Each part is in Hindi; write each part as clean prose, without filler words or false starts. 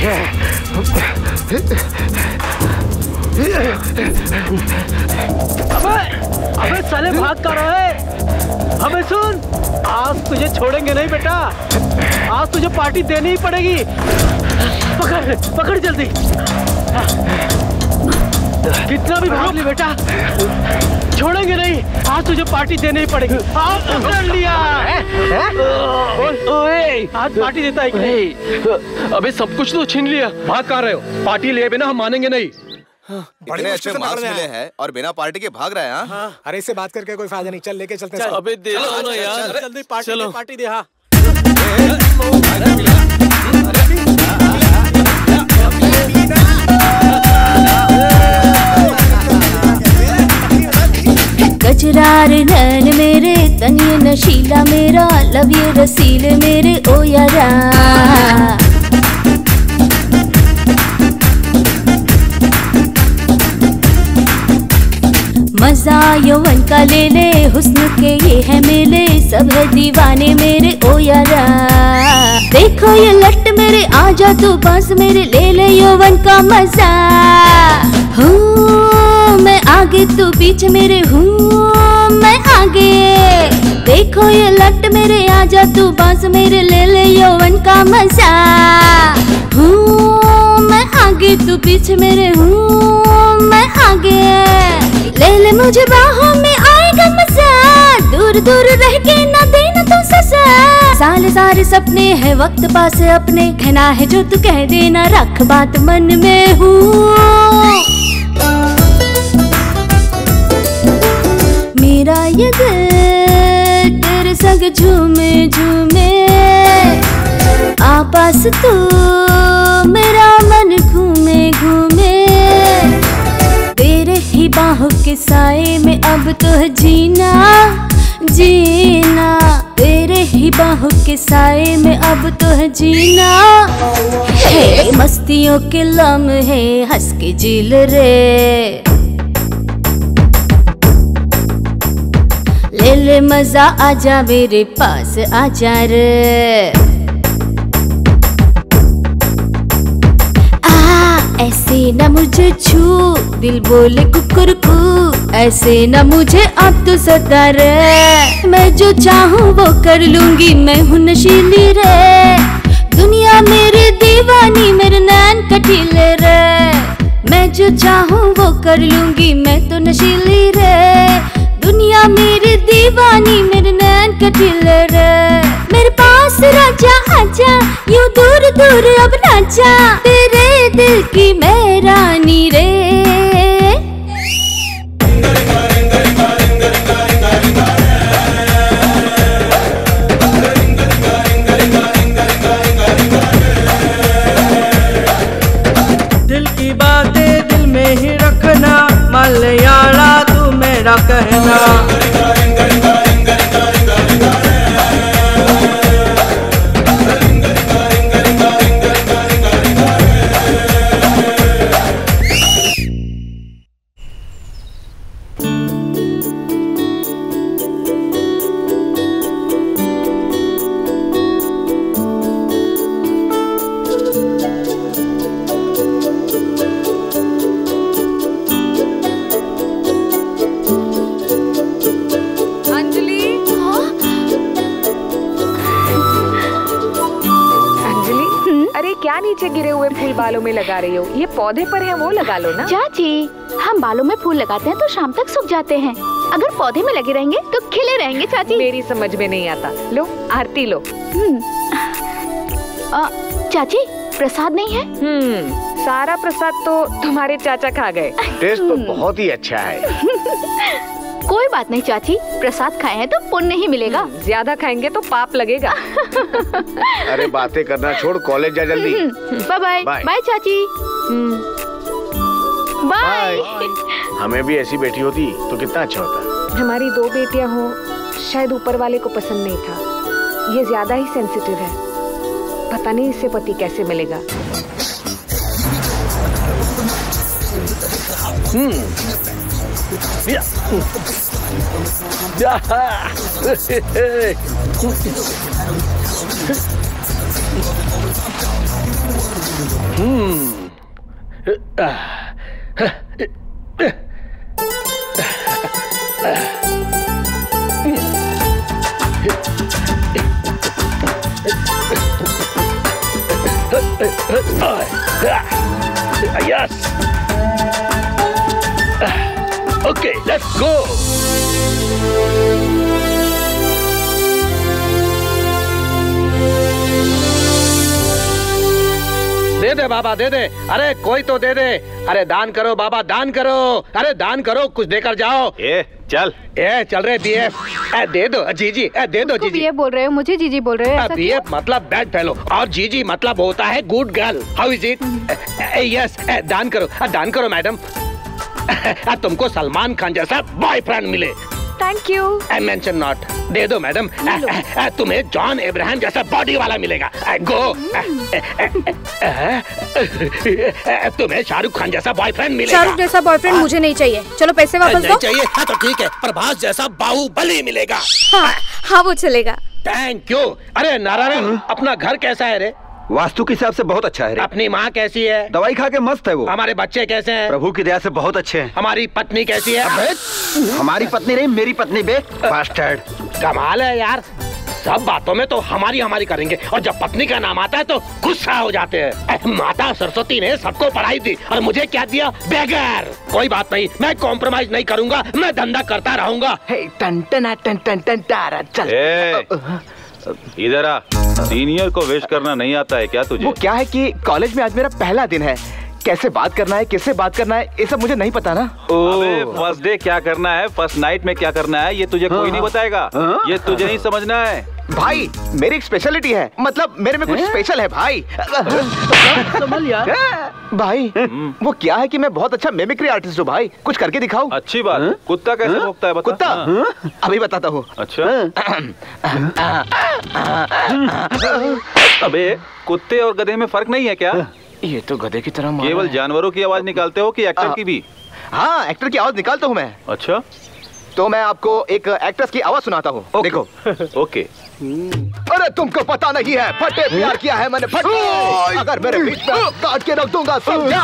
अबे साले भाग कर रहा है। अबे सुन, आज तुझे छोड़ेंगे नहीं बेटा, आज तुझे पार्टी देनी ही पड़ेगी। पकड़ पकड़ जल्दी। कितना भी भाग ले बेटा, छोड़ेंगे नहीं, आज तुझे पार्टी देनी ही पड़ेगी। आप पकड़ लिया। आज पार्टी देता है कि नहीं? अबे सब कुछ तो छीन लिया। भाग कहाँ रहे हो? पार्टी लिए बिना हम मानेंगे नहीं। इतने अच्छे मार्क्स मिले हैं और बिना पार्टी के भाग रहे हैं। हाँ? अरे इससे बात करके कोई फायदा नहीं, चल लेके चलते हैं। अबे दे दो ना यार, जल्दी पार्टी दे। हाँ कचरार नैन मेरे, तनिए नशीला मेरा, लब ये रसीले मेरे ओ यारा। मजा यौवन का ले ले, हुस्न के ये है मेले, सब है दीवाने मेरे ओ यारा। देखो ये लट मेरे, आजा तू पास मेरे, ले ले यौवन का मजा। हूँ मैं आगे तू पीछे मेरे, हूँ मैं आगे। देखो ये लट मेरे, आजा तू पास मेरे, ले ले यौवन का मजा। हूँ मैं आगे तू पीछे मेरे, हूँ मैं आगे। ले ले मुझे बाहों में, आएगा मजा, दूर दूर रह के ना देना तू सजा। साले सारे सपने हैं वक्त पास अपने, कहना है जो तू कह देना, रख बात मन में। हूँ मेरा ये दिल तेरे संग झूमे झूमे, आपस तू मेरा मन घूमे घूमे। तेरे ही बाहों के साए में अब तो है जीना जीना, तेरे ही बाहों के साए में अब तो है जीना। हे मस्तियों के लम्हे हंस के जील रे, ले ले मजा, आजा मेरे पास आजा रे। ऐसे न मुझे छू, दिल बोले कुकुरकू, ऐसे न मुझे अब तो सता रे। मैं जो चाहूँ वो कर लूंगी, मैं हूँ नशीली रे। दुनिया मेरी दीवानी, मेरे नैन कटीले रे। मैं जो चाहूँ वो कर लूंगी, मैं तो नशीली रे। दुनिया मेरी दीवानी, मेरे नैन कटीले रे। मेरे पास राजा आजा, यूं दूर दूर अब ना जा, तेरे दिल की मैं रानी रे। दिल की बातें दिल में ही रखना, मलयाला तू मेरा कहना। नीचे गिरे हुए फूल बालों में लगा रही हो, ये पौधे पर है वो लगा लो ना। चाची, हम बालों में फूल लगाते हैं तो शाम तक सूख जाते हैं, अगर पौधे में लगे रहेंगे तो खिले रहेंगे चाची। मेरी समझ में नहीं आता। लो आरती लो। चाची प्रसाद नहीं है? सारा प्रसाद तो तुम्हारे चाचा खा गए। टेस्ट तो बहुत ही अच्छा है। कोई बात नहीं चाची, प्रसाद खाए हैं तो पुण्य ही मिलेगा। ज्यादा खाएंगे तो पाप लगेगा। अरे बातें करना छोड़, कॉलेज जा जल्दी। Bye bye. बाय चाची। बाय। हमें भी ऐसी बेटी होती तो कितना अच्छा होता। हमारी 2 बेटियां हो, शायद ऊपर वाले को पसंद नहीं था। ये ज्यादा ही सेंसिटिव है, पता नहीं इससे पति कैसे मिलेगा। Yes. Okay, let's go. दे दे बाबा, दे दे। अरे कोई तो दे दे। अरे दान करो बाबा, दान करो। अरे दान करो, कुछ देकर जाओ। चल चल रहे बीएफ। दे दो जीजी, दे दो जीजी। बीएफ बोल रहे हो, मुझे जीजी बोल रहे हो? बीएफ मतलब बैड फेलो और जीजी मतलब होता है good girl. How is it? Yes, दान करो मैडम। तुमको सलमान खान जैसा बॉयफ्रेंड मिले। Thank you. I mention not. दे दो मैडम। तुम्हें जॉन अब्राहम जैसा बॉडी वाला मिलेगा। गो। तुम्हें शाहरुख खान जैसा बॉयफ्रेंड मिलेगा। शाहरुख जैसा बॉयफ्रेंड मुझे नहीं चाहिए। चलो पैसे वापस दो। नहीं चाहिए? हाँ तो ठीक है, प्रभास जैसा बाहुबली मिलेगा। हाँ वो चलेगा। Thank you. अरे नारायण, अपना घर कैसा है रे? वास्तु के हिसाब से बहुत अच्छा है रे। अपनी माँ कैसी है? दवाई खा के मस्त है वो। हमारे बच्चे कैसे हैं? प्रभु की दया से बहुत अच्छे हैं। हमारी पत्नी कैसी है? हमारी पत्नी नहीं, मेरी पत्नी बे। बास्टर्ड। कमाल है यार, सब बातों में तो हमारी करेंगे और जब पत्नी का नाम आता है तो गुस्सा हो जाते हैं। माता सरस्वती ने सबको पढ़ाई दी और मुझे क्या दिया? बेगर। कोई बात नहीं, मैं कॉम्प्रोमाइज नहीं करूंगा, मैं धंधा करता रहूंगा। इधर आ। सीनियर को विश करना नहीं आता है क्या तुझे? वो क्या है कि कॉलेज में आज मेरा पहला दिन है, कैसे बात करना है, किससे बात करना है, ये सब मुझे नहीं पता ना। अबे फर्स्ट डे क्या करना है, फर्स्ट नाइट में क्या करना है, ये तुझे कोई नहीं बताएगा। ये तुझे नहीं समझना है भाई। मेरी एक स्पेशलिटी है, मतलब मेरे में कुछ स्पेशल है भाई। संभल यार। भाई वो क्या है कि मैं बहुत अच्छा मिमिक्री आर्टिस्ट हूँ भाई, कुछ करके दिखाओ। अच्छी बात। कुत्ता कैसे भौंकता है बता? कुत्ता अभी बताता हूँ। अच्छा। अबे कुत्ते और गधे में फर्क नहीं है क्या? ये तो गधे की तरह केवल जानवरों की आवाज निकालते हो कि एक्टर की भी? हाँ, एक्टर की आवाज निकालता हूँ मैं। अच्छा, तो मैं आपको एक एक्ट्रेस की आवाज सुनाता हूँ। देखो। ओके। अरे तुमको पता नहीं है, फटे प्यार किया है मैंने, फटे। अगर मेरे बीच में काट के रख दूंगा, समझा?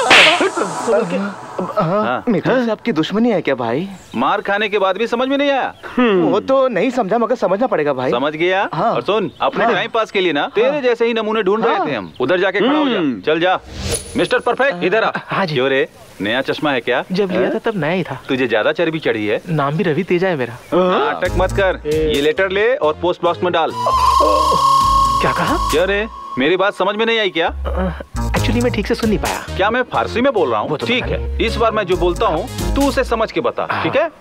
मित्र से आपकी दुश्मनी है क्या भाई? मार खाने के बाद भी समझ में नहीं आया? वो तो नहीं समझा, मगर समझना पड़ेगा भाई। समझ गया। हाँ। और सुन, अपने टाइम पास के लिए ना तेरे जैसे ही नमूने ढूंढ रहे थे हम। उधर जाके खड़ा हो जा। चल जा। मिस्टर परफेक्ट, इधर आ। हाँ जी। क्यों रे, नया चश्मा है क्या? जब लिया था तब नया ही था। तुझे ज्यादा चर्बी चढ़ी है। नाम भी रवि तेजा है मेरा। नाटक मत कर। ये लेटर ले और पोस्ट बॉक्स में डाल। क्या कहा? क्यों रे, मेरी बात समझ में नहीं आई क्या? एक्चुअली मैं ठीक से सुन नहीं पाया। क्या मैं फारसी में बोल रहा हूँ? तो ठीक है, इस बार मैं जो बोलता हूँ तू उसे समझ के बता, ठीक है?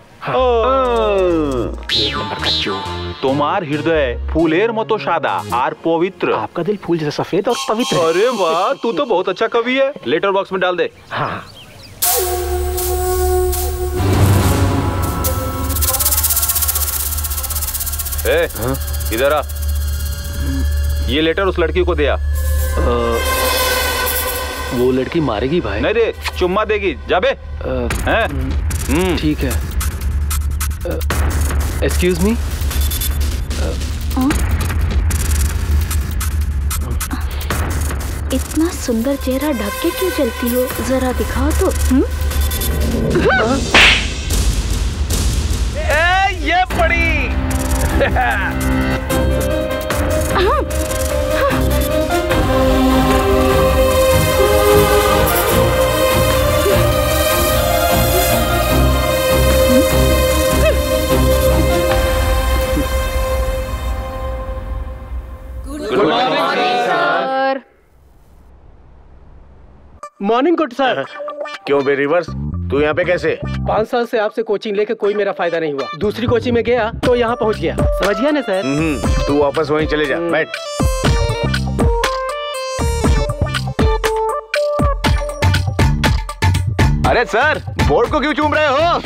तुम्हार हृदय फूलेर मतो सादा और पवित्र। आपका दिल फूल जैसा सफेद और पवित्र। अरे वाह, तू तो बहुत अच्छा कवि है। लेटर बॉक्स में डाल दे। हाँ। इधर आ। ये लेटर उस लड़की को दिया। वो लड़की मारेगी भाई? नहीं रे, चुम्मा देगी। जाबे। ठीक है। Excuse me. इतना सुंदर चेहरा ढक के क्यों चलती हो, जरा दिखाओ तो। ये पड़ी। Morning good sir. क्यों बे रिवर्स, तू यहाँ पे कैसे? 5 साल से आपसे कोचिंग लेके कोई मेरा फायदा नहीं हुआ। दूसरी कोचिंग में गया तो यहाँ पहुँच गया, समझ गया ना सर? तू वापस वहीं चले जा, बैठ। अरे सर, बोर्ड को क्यों चूम रहे हो?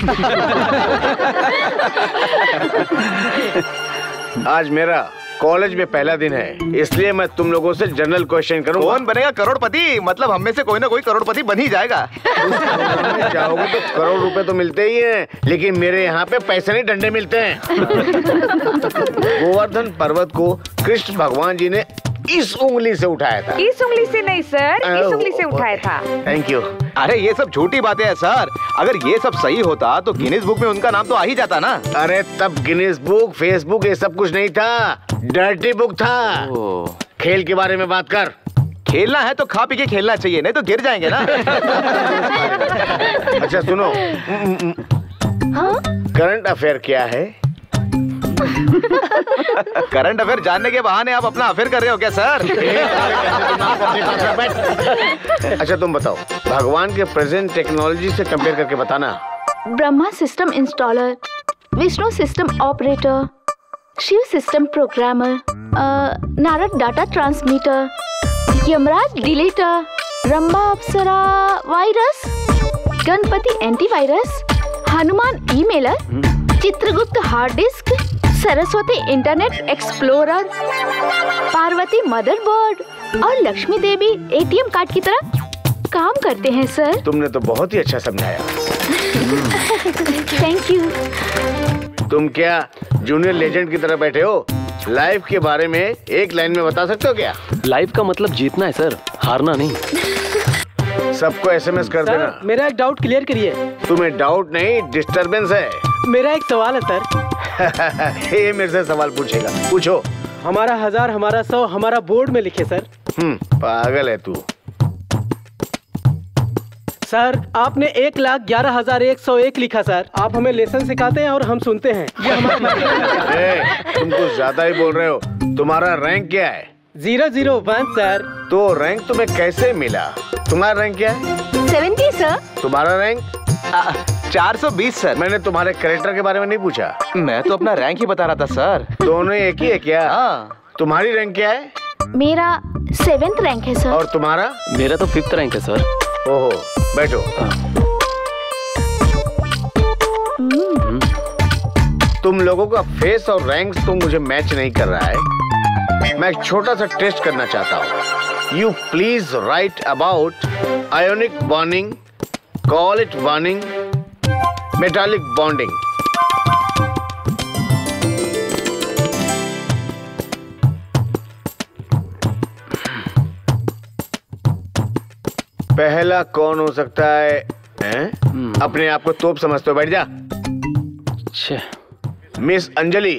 आज मेरा कॉलेज में पहला दिन है, इसलिए मैं तुम लोगों से जनरल क्वेश्चन करूंगा। कौन बनेगा करोड़पति? मतलब हम में से कोई ना कोई करोड़पति बन ही जाएगा। चाहोगे तो करोड़ रुपए तो मिलते ही हैं, लेकिन मेरे यहाँ पे पैसे नहीं, डंडे मिलते हैं। गोवर्धन पर्वत को कृष्ण भगवान जी ने इस उंगली से उठाया था। इस उंगली से नहीं सर, इस उंगली से उठाया था। Thank you. अरे ये सब झूठी बातें हैं सर। अगर ये सब सही होता तो गिनीज बुक में उनका नाम तो आ ही जाता ना। अरे तब गिनीज बुक, फेसबुक ये सब कुछ नहीं था, डर्टी बुक था। खेल के बारे में बात कर। खेलना है तो खा पी के खेलना चाहिए, नहीं तो गिर जाएंगे ना। अच्छा सुनो, करंट अफेयर क्या है? करंट अफेयर जानने के बहाने आप अपना अफेयर कर रहे हो क्या सर? अच्छा तुम बताओ, भगवान के प्रेजेंट टेक्नोलॉजी से कंपेयर करके बताना। Brahma system installer, Vishnu system operator, Shiv system programmer, Narad data transmitter, Yamraj deleter, Rambha अप्सरा virus, Ganpati antivirus, Hanuman emailer, Chitragupt hard disk, Saraswati internet explorer, Parvati motherboard और लक्ष्मी देवी एटीएम कार्ड की तरह काम करते हैं सर। तुमने तो बहुत ही अच्छा समझाया। Thank you. तुम क्या जूनियर लेजेंड की तरह बैठे हो? लाइफ के बारे में एक लाइन में बता सकते हो क्या? लाइफ का मतलब जीतना है सर, हारना नहीं। सबको एसएमएस कर देना। मेरा एक डाउट क्लियर करिए। तुम्हें डाउट नहीं, डिस्टरबेंस है। मेरा एक सवाल है सर। ये मेरे से सवाल पूछेगा, पूछो। हमारा 1000, हमारा 100, हमारा बोर्ड में लिखे सर। पागल है तू। सर आपने 1,11,101 लिखा सर। आप हमें लेसन सिखाते हैं और हम सुनते हैं। ये हमारा तुम कुछ ज्यादा ही बोल रहे हो। तुम्हारा रैंक क्या है? 001 सर। तो रैंक तुम्हें कैसे मिला? तुम्हारा रैंक क्या है? 70 सर। तुम्हारा रैंक? 420 सर। मैंने तुम्हारे कैरेक्टर के बारे में नहीं पूछा। मैं तो अपना रैंक ही बता रहा था सर। दोनों एक ही है क्या? तुम्हारी रैंक क्या है? मेरा 7th रैंक है सर। और तुम्हारा? मेरा तो 5th रैंक है सर। ओहो, बैठो। तुम लोगों का फेस और रैंक्स तो मुझे मैच नहीं कर रहा है। मैं एक छोटा सा टेस्ट करना चाहता हूँ। You please write about ionic bonding, call it bonding, metallic bonding. पहला कौन हो सकता है? अपने आप को तोप समझते हो, बैठ जा। Miss Anjali.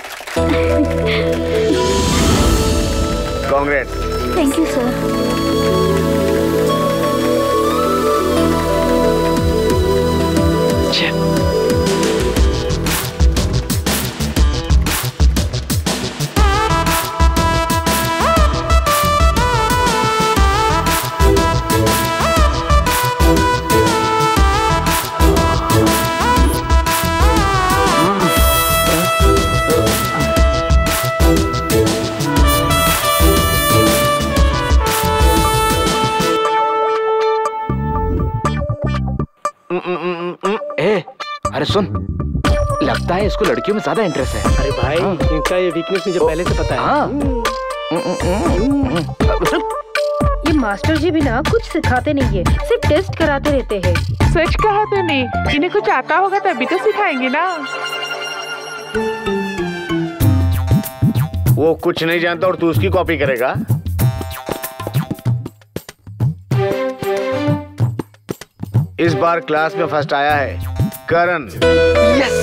Congress. Thank you sir. अरे सुन, लगता है इसको लड़कियों में ज्यादा इंटरेस्ट है। अरे भाई इनका ये वीकनेस मुझे पहले से पता है। ये मास्टर जी भी ना कुछ सिखाते नहीं है, सिर्फ टेस्ट कराते रहते हैं। सच कहा तूने, इन्हें कुछ आता होगा तभी तो सिखाएंगे ना। वो कुछ नहीं जानता और तू उसकी कॉपी करेगा? इस बार क्लास में फर्स्ट आया है करण। यस।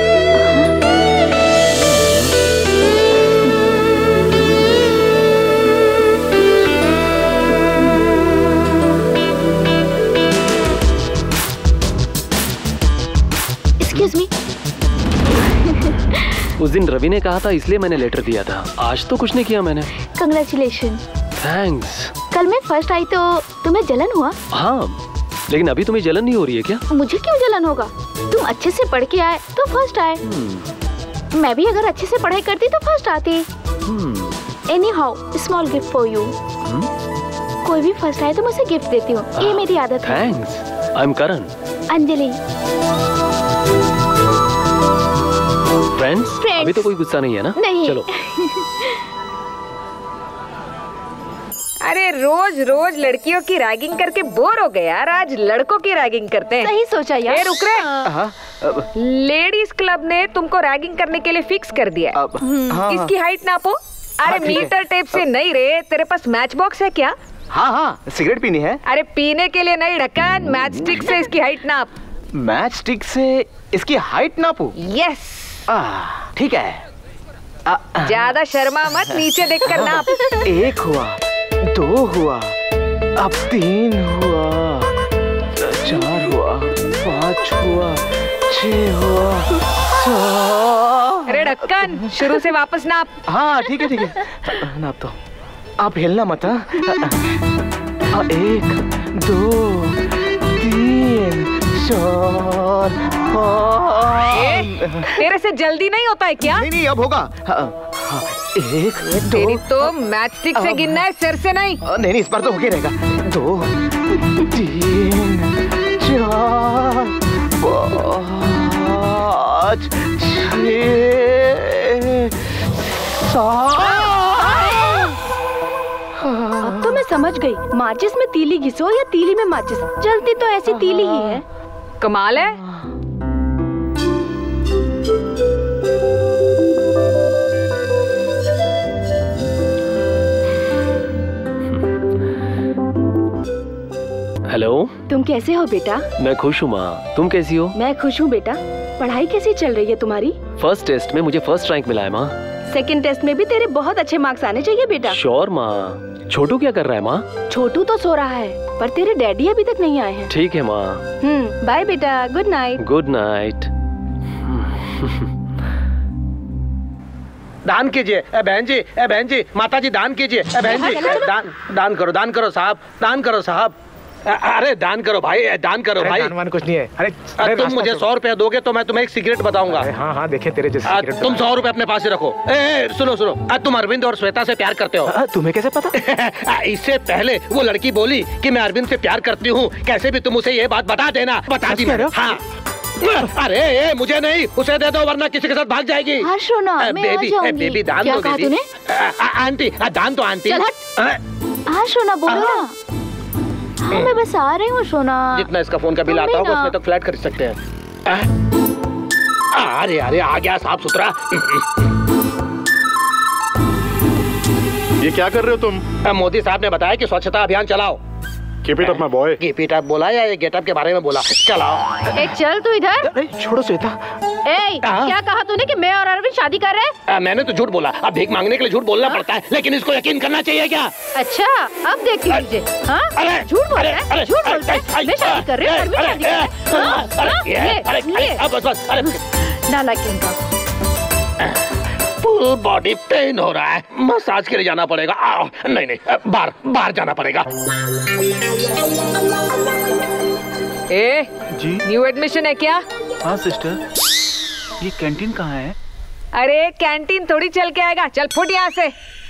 Excuse me. उस दिन रवि ने कहा था इसलिए मैंने लेटर दिया था। आज तो कुछ नहीं किया मैंने। कंग्रेचुलेशन। थैंक्स। कल मैं फर्स्ट आई तो तुम्हें जलन हुआ? हाँ, लेकिन अभी तुम्हें जलन नहीं हो रही है क्या? मुझे क्यों जलन होगा? तुम अच्छे से पढ़ के आए तो फर्स्ट आए। मैं भी अगर अच्छे से पढ़ाई करती तो फर्स्ट आती। Any how, small gift for you. कोई भी फर्स्ट आए तो मैं उसे गिफ्ट देती हूँ, ये मेरी आदत है। Thanks. I am Karan. Anjali. Friends? अभी तो कोई गुस्सा नहीं है ना? नहीं। चलो। अरे रोज रोज लड़कियों की रैगिंग करके बोर हो गया यार, आज लड़कों की रैगिंग करते हैं। सही सोचा यार। रुक रहे। लेडीज क्लब ने तुमको रैगिंग करने के लिए फिक्स कर दिया। इसकी हाइट नापो। अरे मीटर टेप से नहीं रे, तेरे पास मैच बॉक्स है क्या? हाँ हाँ, सिगरेट पीनी है। अरे पीने के लिए नहीं ढक्कन, मैच स्टिक से इसकी हाइट नाप। मैच स्टिक से इसकी हाइट नापू? यस। ठीक है। ज्यादा शर्मा मत, नीचे देखकर नाप। 1 हुआ, 2 हुआ, अब 3 हुआ, 4 हुआ, 5 हुआ, 6 हुआ, 7। अरे ढक्कन, शुरू से वापस नाप। हाँ ठीक है ठीक है, नाप तो। आप हिलना मत। 1 2 3 4 5। तेरे से जल्दी नहीं होता है क्या? नहीं अब होगा। 1 2। तेरी तो मैच स्टिक से गिनना है, सिर से नहीं। नहीं इस बार तो होके रहेगा। 2 3 4 5 6 7। अब तो मैं समझ गई, माचिस में तीली घिसो या तीली में माचिस, जलती तो ऐसी तीली ही है। कमाल है। हेलो, तुम कैसे हो बेटा? मैं खुश हूँ माँ, तुम कैसी हो? मैं खुश हूँ बेटा। पढ़ाई कैसी चल रही है तुम्हारी? फर्स्ट टेस्ट में मुझे फर्स्ट रैंक मिला है माँ। सेकंड टेस्ट में भी तेरे बहुत अच्छे मार्क्स आने चाहिए बेटा। श्योर माँ। छोटू क्या कर रहा है माँ? छोटू तो सो रहा है, पर तेरे डैडी अभी तक नहीं आए हैं। ठीक है माँ। बाय बेटा, गुड नाइट। Good night. दान कीजिए बहन जी, माता जी दान कीजिए। बहन जी दान करो साहब, दान करो साहब। अरे दान करो भाई, दान करो भाई। दान कुछ नहीं है। अरे तुम मुझे 100 रुपया दोगे तो मैं तुम्हें एक सिगरेट बताऊंगा। हाँ हाँ, देखे तेरे जैसे सिगरेट। तुम 100 रुपए अपने पास ही रखो। सुनो तुम अरविंद और श्वेता से प्यार करते हो। तुम्हें कैसे पता? इससे पहले वो लड़की बोली कि मैं अरविंद से प्यार करती हूँ, कैसे भी तुम उसे ये बात बता देना। बता दी मैंने। हाँ। अरे मुझे नहीं, उसे दे दो वरना किसी के साथ भाग जाएगी। बेबी दान दो दीदी। आंटी दान दो आंटी। हाँ सोना बोलो ना। हाँ मैं बस आ रही हूँ सोना। जितना इसका फोन का बिल आता होगा उसमें तो फ्लैट खरीद सकते हैं। अरे आ गया साफ सुथरा। ये क्या कर रहे हो तुम? मोदी साहब ने बताया कि स्वच्छता अभियान चलाओ। Keep it up my boy. Keep it up बोला या ये गेटअप के बारे में बोला? चलाओ। ए चल तू इधर। छोड़ो श्वेता। क्या कहा तूने कि मैं और अरविंद शादी कर रहे हैं? मैंने तो झूठ बोला। अब भीख मांगने के लिए झूठ बोलना पड़ता है, लेकिन इसको यकीन करना चाहिए क्या? अच्छा अब देख लीजिए। झूठ बोल रहा है, झूठ बोल रहा है। मैं शादी कर रही हूँ, अरविंद शादी कर रहा है। नालायक इनका। फुल बॉडी पेन हो रहा है, मसाज के लिए जाना पड़ेगा। नहीं बाहर जाना पड़ेगा। जी न्यू एडमिशन है क्या? हाँ सिस्टर। ये कैंटीन कहाँ है? अरे कैंटीन थोड़ी चल के आएगा, चल फुट यहाँ से।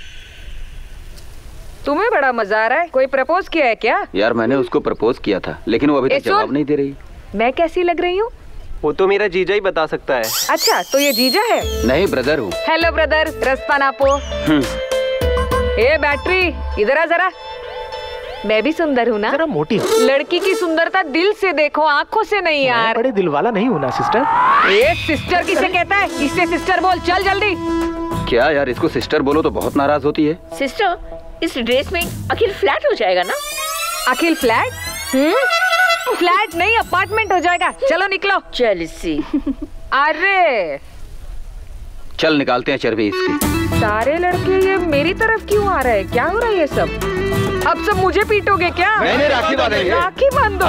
तुम्हें बड़ा मजा आ रहा है। कोई प्रपोज किया है क्या? यार मैंने उसको प्रपोज किया था, लेकिन वो अभी तक जवाब नहीं दे रही। मैं कैसी लग रही हूँ? वो तो मेरा जीजा ही बता सकता है। अच्छा तो ये जीजा है? नहीं ब्रदर हूँ। हेलो ब्रदर, रस्ता नापो। ए बैटरी इधर आ जरा। मैं भी सुंदर हूँ ना? जरा मोटी हो। लड़की की सुंदरता दिल से देखो, आंखों से नहीं यार। बड़े दिल वाला नहीं हूँ ना सिस्टर। एक सिस्टर किसे कहता है? इससे सिस्टर बोल, चल जल्दी। क्या यार, इसको सिस्टर बोलो तो बहुत नाराज होती है। सिस्टर इस ड्रेस में अखिल फ्लैट हो जाएगा ना? अखिल फ्लैट? फ्लैट नहीं अपार्टमेंट हो जाएगा। चलो निकलो। चल इसी। अरे चल निकालते हैं चर्बी इसकी। सारे लड़के ये मेरी तरफ क्यों आ रहे हैं? क्या हो रहा है ये सब? अब सब मुझे पीटोगे क्या? मैंने राखी बांधेंगे। राखी बांधो।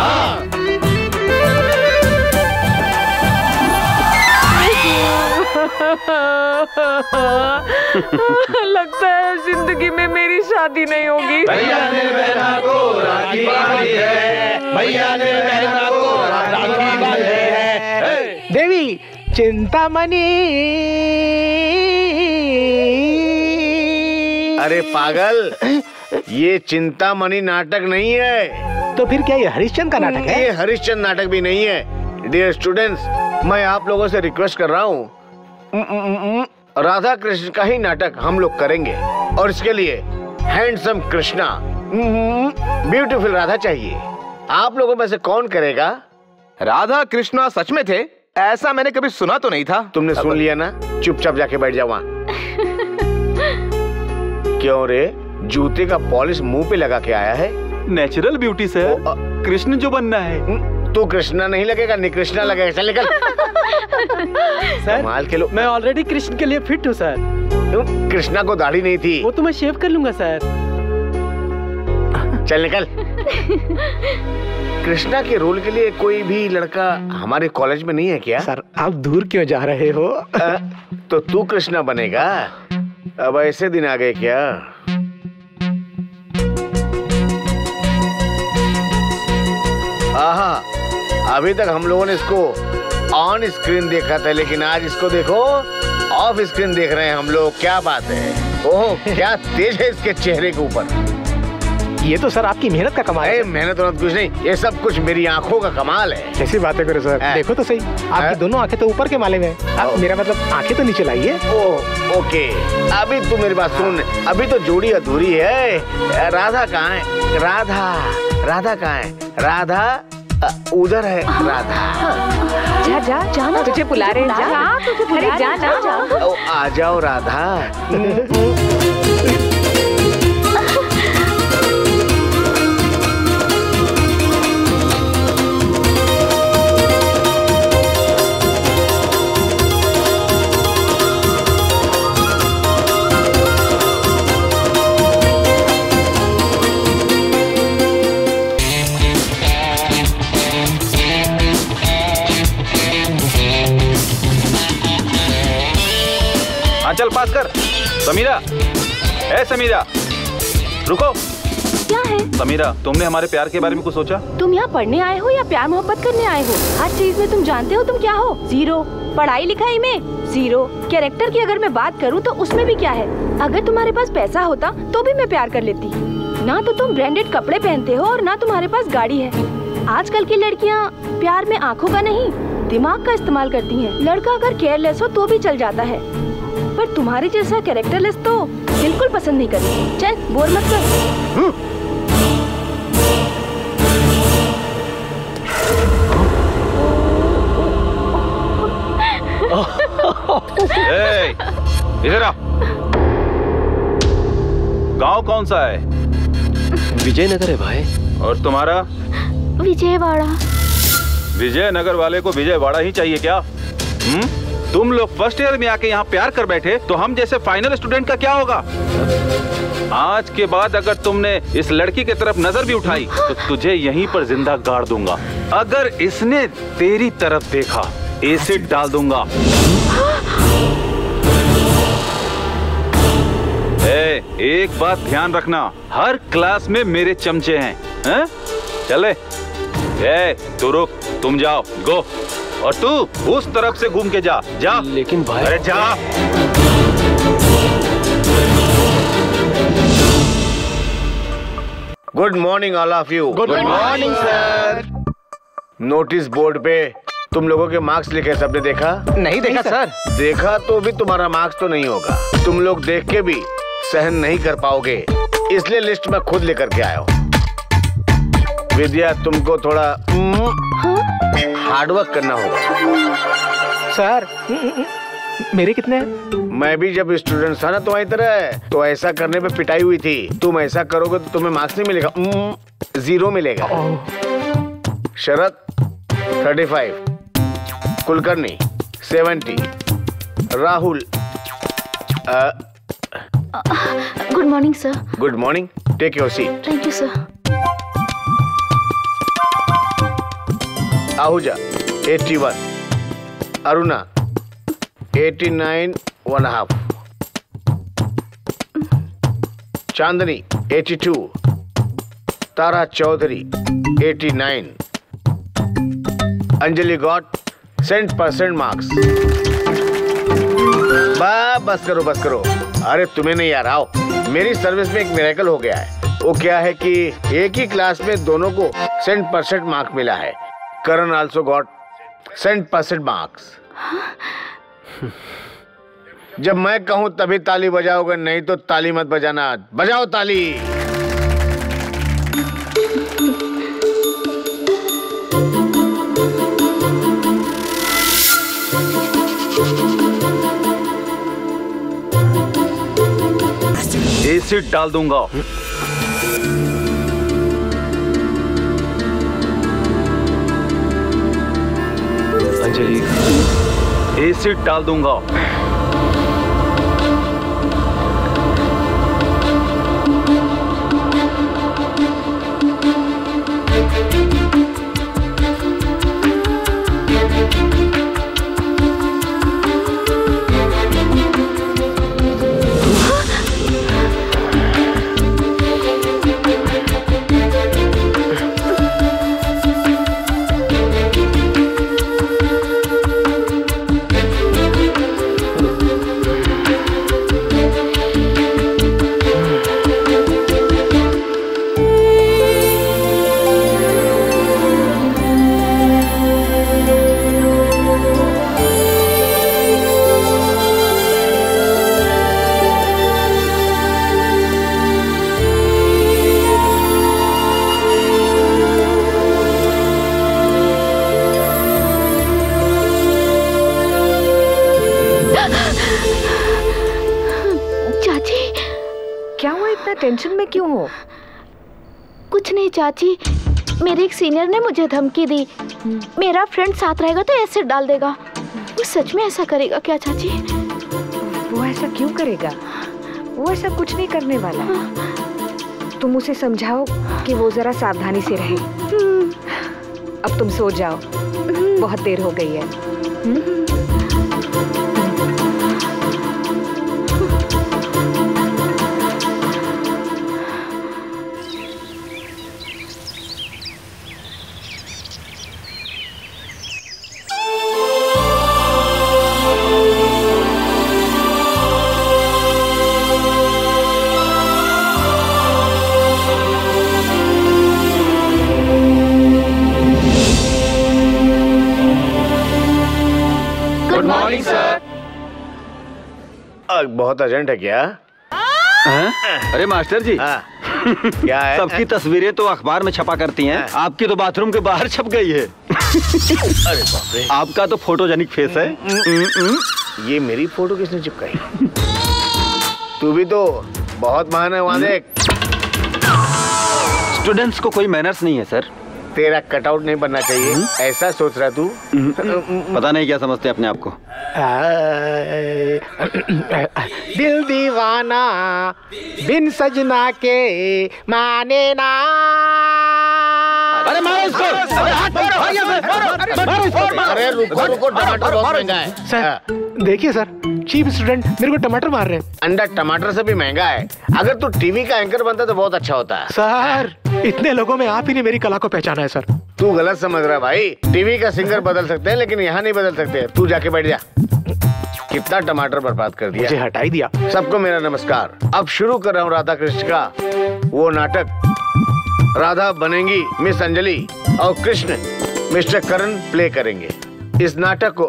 लगता है जिंदगी में मेरी शादी नहीं होगी। भैया ने बहना को राखी बांधी है, भैया ने बहना को राखी बांधी है। देवी चिंतामणि। अरे पागल, ये चिंतामणि नाटक नहीं है। तो फिर क्या ये हरिश्चंद्र का नाटक है? ये हरिश्चंद्र नाटक भी नहीं है। डियर स्टूडेंट्स, मैं आप लोगों से रिक्वेस्ट कर रहा हूँ, राधा कृष्ण का ही नाटक हम लोग करेंगे और इसके लिए हैंडसम कृष्णा, ब्यूटीफुल राधा चाहिए। आप लोगों में से कौन करेगा? राधा कृष्णा सच में थे? ऐसा मैंने कभी सुना तो नहीं था। तुमने सुन लिया ना, चुपचाप जाके बैठ जाओ वहाँ। क्यों रे, जूते का पॉलिश मुंह पे लगा के आया है? नेचुरल ब्यूटी सर, कृष्ण जो बनना है। तू कृष्णा नहीं लगेगा, निकृष्णा लगेगा। चल निकल। सर कमाल के लोग। मैं ऑलरेडी कृष्ण के लिए फिट हूँ सर। कृष्णा को दाढ़ी नहीं थी। वो तो मैं शेव कर लूंगा सर। चल निकल। कृष्णा के रोल के लिए कोई भी लड़का हमारे कॉलेज में नहीं है क्या? सर आप दूर क्यों जा रहे हो? तो तू कृष्णा बनेगा? अब ऐसे दिन आ गए क्या? आहा, अभी तक हम लोगों ने इसको ऑन स्क्रीन देखा था, लेकिन आज इसको देखो ऑफ स्क्रीन देख रहे हैं हम लोग। क्या बात है? ओह, क्या तेज है इसके चेहरे के ऊपर। ये तो सर आपकी मेहनत का कमाल है। मेहनत और कुछ नहीं, ये सब कुछ मेरी आंखों का कमाल है। कैसी बातें करे सर, देखो तो सही, आपकी दोनों आंखें तो ऊपर के माले में है। मेरा मतलब आंखें तो नीचे लाइए। ओह ओके, अभी तू मेरी बात सुन, अभी तो जोड़ी अधूरी है। राधा कहाँ है? राधा, राधा कहाँ है? राधा उधर है। राधा जा जा जाना, तुझे बुला रहे हैं। जा तुझे बुला रहे हैं, जा। आ जाओ राधा। चल पास कर। समीरा, ए समीरा, रुको। क्या है? समीरा, तुमने हमारे प्यार के बारे में कुछ सोचा? तुम यहाँ पढ़ने आए हो या प्यार मोहब्बत करने आए हो? हर चीज में तुम जानते हो तुम क्या हो? जीरो। पढ़ाई लिखाई में जीरो। कैरेक्टर की अगर मैं बात करूँ तो उसमें भी क्या है? अगर तुम्हारे पास पैसा होता तो भी मैं प्यार कर लेती। ना तो तुम ब्रांडेड कपड़े पहनते हो और ना तुम्हारे पास गाड़ी है। आजकल की लड़कियाँ प्यार में आँखों का नहीं दिमाग का इस्तेमाल करती हैं। लड़का अगर केयरलेस हो तो भी चल जाता है, पर तुम्हारे जैसा कैरेक्टरलेस तो बिल्कुल पसंद नहीं करती। चल बोर मत कर। इधर आ। गांव कौन सा है? विजयनगर है भाई। और तुम्हारा? विजयवाड़ा। विजयनगर वाले को विजयवाड़ा ही चाहिए क्या? तुम लोग फर्स्ट ईयर में आके यहाँ प्यार कर बैठे तो हम जैसे फाइनल स्टूडेंट का क्या होगा? आज के बाद अगर तुमने इस लड़की की तरफ नजर भी उठाई तो तुझे यहीं पर जिंदा गाड़ दूंगा। अगर इसने तेरी तरफ देखा एसिड डाल दूंगा। एक बात ध्यान रखना, हर क्लास में मेरे चमचे हैं। चले। तू रुक, तुम जाओ, गो। और तू उस तरफ से घूम के जा। जा। लेकिन भाई। अरे जा। Good morning all of you. Good morning sir. Notice board पे तुम लोगों के मार्क्स लिखे, सबने देखा? नहीं देखा सर। देखा तो भी तुम्हारा मार्क्स तो नहीं होगा। तुम लोग देख के भी सहन नहीं कर पाओगे, इसलिए लिस्ट में खुद लेकर के आया हूँ। विद्या, तुमको थोड़ा हार्डवर्क करना होगा। सर मेरे कितने हैं? मैं भी जब स्टूडेंट था ना तुम्हारी तरह, तो ऐसा करने पे पिटाई हुई थी। तुम ऐसा करोगे तो तुम्हें मार्क्स नहीं मिलेगा, 0 मिलेगा। Sharad 35, Kulkarni 70, Rahul. Good morning sir. Good morning, take your seat. Thank you sir. Ahuja 81, Aruna 89.5, Chandni 82, Tara Chaudhary 89, Anjali got 100% marks. बस करो बस करो। अरे तुम्हें नहीं यार, आओ। मेरी सर्विस में एक मिरेकल हो गया है। वो क्या है कि एक ही क्लास में दोनों को 100% मार्क्स मिला है। Karan also got 100% marks. जब मैं कहूं तभी ताली बजाओगे, नहीं तो ताली मत बजाना। बजाओ ताली। इस एसिड डाल दूंगा। अंजलि, एसिड डाल दूंगा। टेंशन में क्यों हो? कुछ नहीं चाची, मेरे एक सीनियर ने मुझे धमकी दी, मेरा फ्रेंड साथ रहेगा तो एसिड डाल देगा। वो सच में ऐसा करेगा क्या चाची? वो ऐसा क्यों करेगा? वो ऐसा कुछ नहीं करने वाला। तुम उसे समझाओ कि वो जरा सावधानी से रहे। अब तुम सो जाओ, बहुत देर हो गई है। बहुत अर्जेंट है क्या? अरे मास्टर जी, क्या है? सबकी तस्वीरें तो अखबार में छपा करती हैं, आपकी तो बाथरूम के बाहर छप गई है। अरे बाप रे, आपका तो फोटोजेनिक फेस है। ये मेरी फोटो किसने चिपकाई? तू भी तो बहुत महान है वहां देख। स्टूडेंट्स को कोई मैनर्स नहीं है सर। तेरा कटआउट नहीं बनना चाहिए, ऐसा सोच रहा तू? पता नहीं क्या समझते अपने आप को। दिल दीवाना बिन सजना के माने ना। अरे मारो इसको! अरे रुको रुको, टमाटर बहुत महंगा है। सर देखिए सर, चीप स्टूडेंट मेरे को टमाटर मार रहे हैं। अंडा टमाटर से भी महंगा है। अगर तू टीवी का एंकर बनता तो बहुत अच्छा होता है। सर इतने लोगों में आप ही ने मेरी कला को पहचाना है सर। तू गलत समझ रहा है भाई। टीवी का सिंगर बदल सकते हैं लेकिन यहाँ नहीं बदल सकते। तू जाके बैठ जा। कितना टमाटर बर्बाद कर दिया, मुझे हटा ही दिया। सबको मेरा नमस्कार। अब शुरू कर रहा हूँ राधा कृष्ण का वो नाटक। राधा बनेंगी मिस अंजलि और कृष्ण मिस्टर करण प्ले करेंगे। इस नाटक को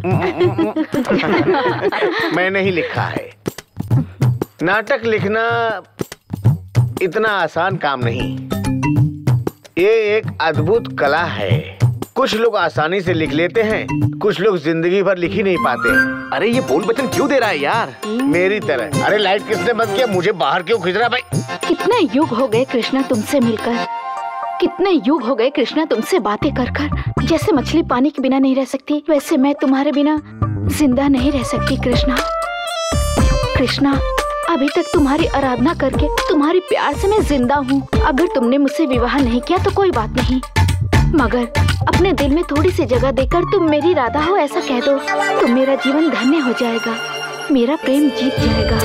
मैंने ही लिखा है। नाटक लिखना इतना आसान काम नहीं, ये एक अद्भुत कला है। कुछ लोग आसानी से लिख लेते हैं, कुछ लोग जिंदगी भर लिख ही नहीं पाते। अरे ये बोल बचन क्यों दे रहा है यार? मेरी तरह। अरे लाइट किसने बंद किया? मुझे बाहर क्यों खींच रहा भाई? कितने युग हो गए कृष्णा तुमसे मिलकर, कितने युग हो गए कृष्णा तुमसे बातें कर कर। जैसे मछली पानी के बिना नहीं रह सकती, वैसे मैं तुम्हारे बिना जिंदा नहीं रह सकती कृष्णा। कृष्णा, अभी तक तुम्हारी आराधना करके, तुम्हारी प्यार से मैं जिंदा हूँ। अगर तुमने मुझसे विवाह नहीं किया तो कोई बात नहीं, मगर अपने दिल में थोड़ी सी जगह देकर तुम मेरी राधा हो ऐसा कह दो तो मेरा जीवन धन्य हो जाएगा, मेरा प्रेम जीत जाएगा।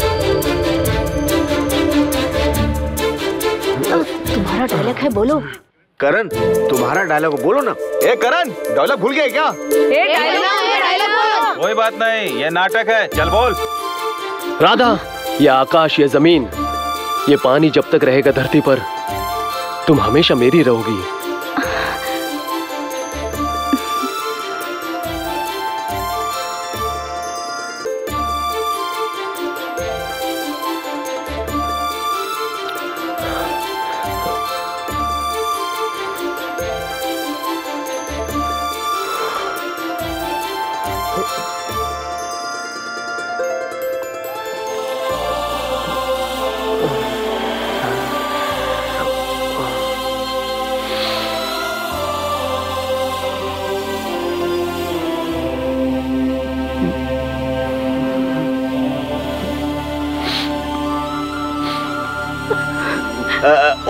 तुम्हारा डायलॉग है, बोलो। करण, तुम्हारा डायलॉग बोलो ना। ए करण, डायलॉग भूल गया क्या? कोई बात नहीं, ये नाटक है, चल बोल। राधा, ये आकाश, ये जमीन, ये पानी जब तक रहेगा धरती पर, तुम हमेशा मेरी रहोगी।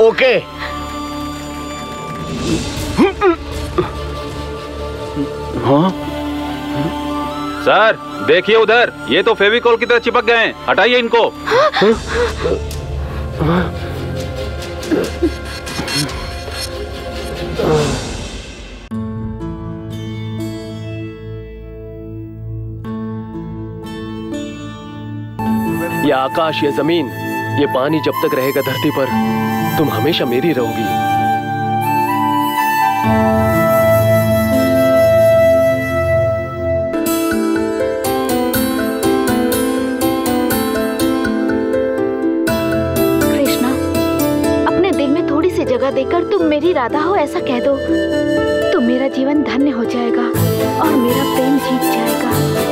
ओके। हाँ? सर देखिए उधर, ये तो फेविकोल की तरह चिपक गए हैं, हटाइए इनको। ये आकाश, ये जमीन, ये पानी जब तक रहेगा धरती पर, तुम हमेशा मेरी रहोगी। जगह देकर तुम मेरी राधा हो ऐसा कह दो, तो मेरा जीवन धन्य हो जाएगा और मेरा प्रेम जीत जाएगा।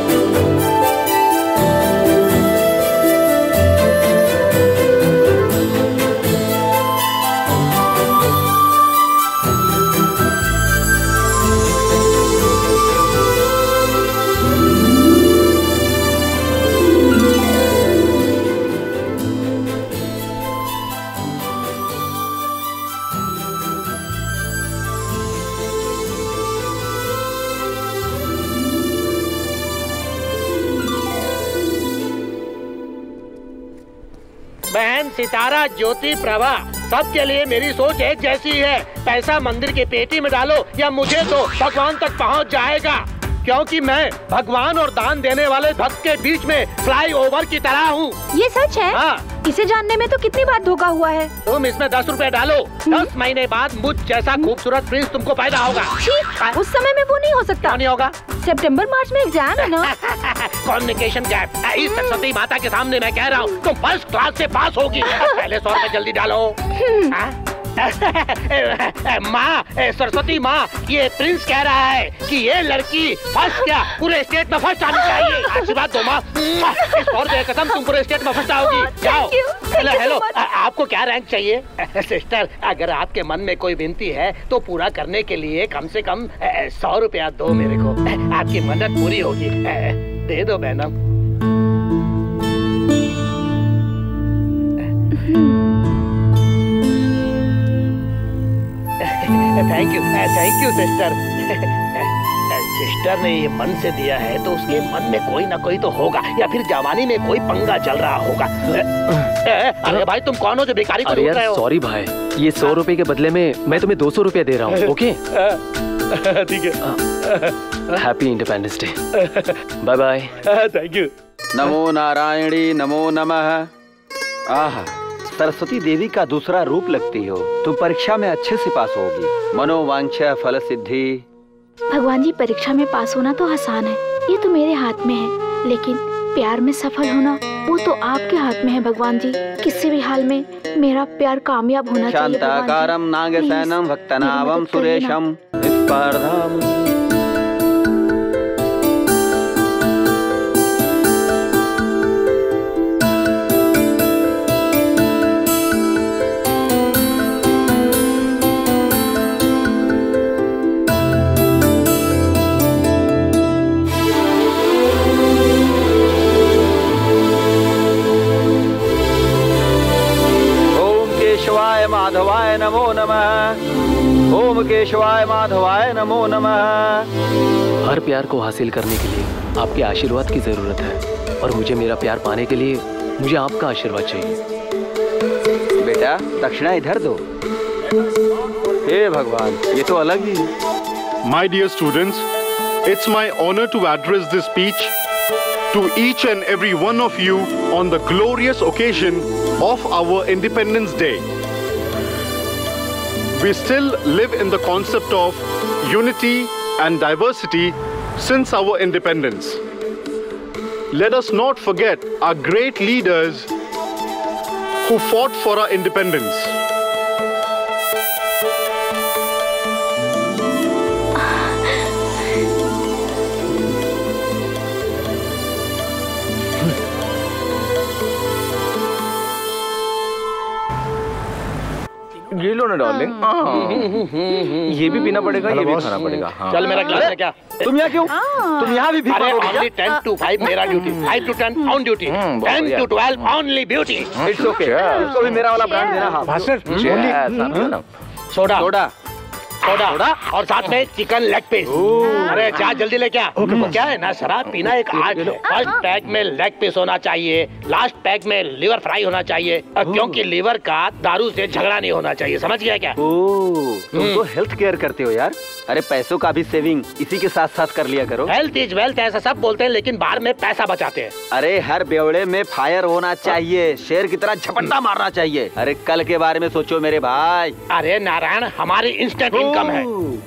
बहन सितारा, ज्योति, प्रभा, सबके लिए मेरी सोच एक जैसी है। पैसा मंदिर की पेटी में डालो या मुझे दो, भगवान तक पहुंच जाएगा। क्योंकि मैं भगवान और दान देने वाले भक्त के बीच में फ्लाई ओवर की तरह हूँ। ये सच है? हाँ। इसे जानने में तो कितनी बार धोखा हुआ है। तुम इसमें 10 रुपए डालो, 10 महीने बाद मुझ जैसा खूबसूरत प्रिंस तुमको पैदा होगा। उस समय में वो नहीं हो सकता। नहीं होगा? सितंबर मार्च में एग्जाम है ना। Communication gap. इस सरस्वती माता के सामने मैं कह रहा हूँ, तुम फर्स्ट क्लास से पास होगी। पहले 100 रुपए जल्दी डालो। माँ, सरस्वती माँ, ये प्रिंस कह रहा है कि ये लड़की फर्स्ट क्या पूरे स्टेट में फर्स्ट आनी चाहिए। आशीर्वाद दो माँ। 100 रुपए कसम, तुम पूरे स्टेट में फर्स्ट आओगी। जाओ। हेलो हेलो, आपको क्या रैंक चाहिए? सिस्टर, अगर आपके मन में कोई विनती है तो पूरा करने के लिए कम से कम 100 रुपया दो मेरे को। आपकी मन्नत पूरी होगी। दे दो बहनम। Thank you sister. सिस्टर ने ये मन से दिया है तो उसके मन में कोई ना कोई तो होगा, या फिर जवानी में कोई पंगा चल रहा होगा। अरे भाई, तुम कौन हो जो भिखारी को लूट रहे हो? सॉरी भाई, ये 100 रुपए के बदले में मैं तुम्हें 200 रुपया दे रहा हूँ। ओके ठीक है। Happy independence day. Bye bye. Thank you. नमो नारायणी, नमो नमः। आहा, सरस्वती देवी का दूसरा रूप लगती हो। तुम परीक्षा में अच्छे से पास होगी। मनोवांछा फल सिद्धि। भगवान जी, परीक्षा में पास होना तो आसान है, ये तो मेरे हाथ में है, लेकिन प्यार में सफल होना वो तो आपके हाथ में है भगवान जी। किसी भी हाल में मेरा प्यार कामयाब होना चाहिए। शांताकारं नागसेनं भक्तनाभं सुरेशं स्पर्धाम। माधवाय नमो नमः। ओम केशवाय माधवाय नमो नमः। हर प्यार को हासिल करने के लिए आपके आशीर्वाद की जरूरत है, और मुझे मेरा प्यार पाने के लिए मुझे आपका आशीर्वाद चाहिए। बेटा, दक्षिणा इधर दो। हे भगवान, ये तो अलग ही। My dear students, it's my honor to address this speech to each and every one of you on the glorious occasion of our Independence Day. We still live in the concept of unity and diversity since our independence. Let us not forget our great leaders who fought for our independence. ये लो ना डार्लिंग। ये भी पीना पड़ेगा, ये भी खाना पड़ेगा। हाँ। चल मेरा ग्लास है क्या? तुम यहाँ क्यों? तुम यहाँ भी अरे only 10 to 5 मेरा duty, 5 to 10 on duty, 10 to 12 only beauty. It's okay, उसको भी मेरा वाला ब्रांड देना। हाँ भास्कर, सोडा सोडा और साथ में चिकन लेग पीस। अरे जा जल्दी लेके आ। क्या है ना, शराब पीना एक आर्ट है। फर्स्ट पैक में लेग पीस होना चाहिए, लास्ट पैक में लिवर फ्राई होना चाहिए, क्योंकि लिवर का दारू से झगड़ा नहीं होना चाहिए। समझ गया क्या? तुम तो हेल्थ केयर करते हो यार। अरे पैसों का भी सेविंग इसी के साथ साथ कर लिया करो। हेल्थ इज वेल्थ ऐसा सब बोलते हैं, लेकिन बाहर में पैसा बचाते हैं। अरे हर बेवड़े में फायर होना चाहिए, शेर की तरह झपट्टा मारना चाहिए। अरे कल के बारे में सोचो मेरे भाई। अरे नारायण, हमारी इंस्टेंट इनकम है।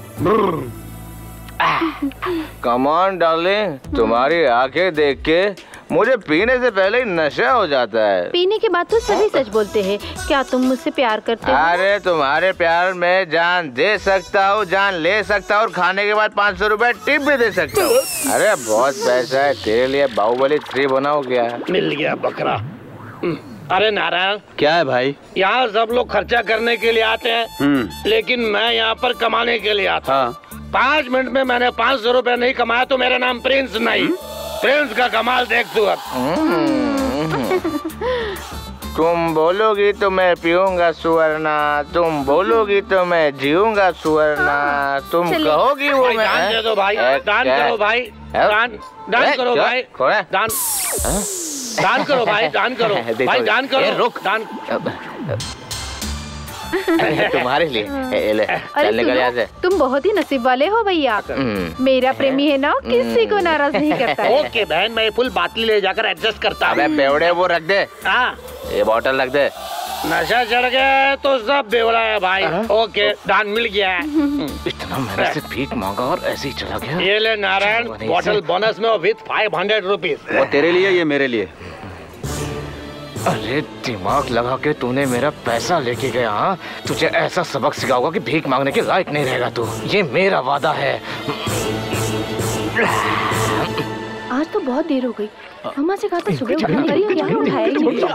कम ऑन डार्लिंग, तुम्हारी आंखें देख के मुझे पीने से पहले ही नशा हो जाता है। पीने के बाद तो सभी सच बोलते हैं। क्या तुम मुझसे प्यार करते हो? अरे तुम्हारे प्यार में जान दे सकता हूँ, जान ले सकता हूँ और खाने के बाद 500 रुपए टिप भी दे सकता हूँ। अरे बहुत पैसा है तेरे लिए, बाहुबली 3 बनाओ क्या? मिल गया बकरा। अरे नारायण, क्या है भाई? यहाँ सब लोग खर्चा करने के लिए आते हैं, लेकिन मैं यहाँ पर कमाने के लिए आता हूँ। 5 मिनट में मैंने 500 रुपए नहीं कमाया तो मेरा नाम प्रिंस नहीं। प्रिंस का कमाल देख तू अब। तुम बोलोगी तो मैं पीऊंगा सुवर्णा, तुम बोलोगी तो मैं जीऊंगा सुवर्णा, तुम कहोगी वो मैं। दान दे दो भाई, दान करो भाई, दान करो भाई, दान करो भाई, दान करो भाई, दान करो। रुक, दान तुम्हारे लिए चल निकल यहाँ से। तुम बहुत ही नसीब वाले हो भैया। मेरा प्रेमी है ना, किसी को नाराज नहीं करता है। ओके बहन, मैं फुल बाटली ले जाकर एडजस्ट करता हूँ। अबे बेवड़े वो रख दे। हाँ, ये बोतल रख दे। नशा चढ़ गया तो सब बेवड़ा है भाई। ओके, दान मिल गया है। इतना मेहनत से भीख मांगा और ऐसे ही चला गया। ये ले नारायण, बोतल बोनस में विथ 500 रुपीज। वो तेरे लिए, ये मेरे लिए। अरे दिमाग लगा के तूने मेरा पैसा लेके गया। हाँ, तुझे ऐसा सबक सिखाऊंगा कि भीख मांगने के लायक नहीं रहेगा तू। ये मेरा वादा है। आज तो बहुत देर हो गई। मम्मा से कहा था सुबह उठाने के लिए, क्या उठाया ही नहीं।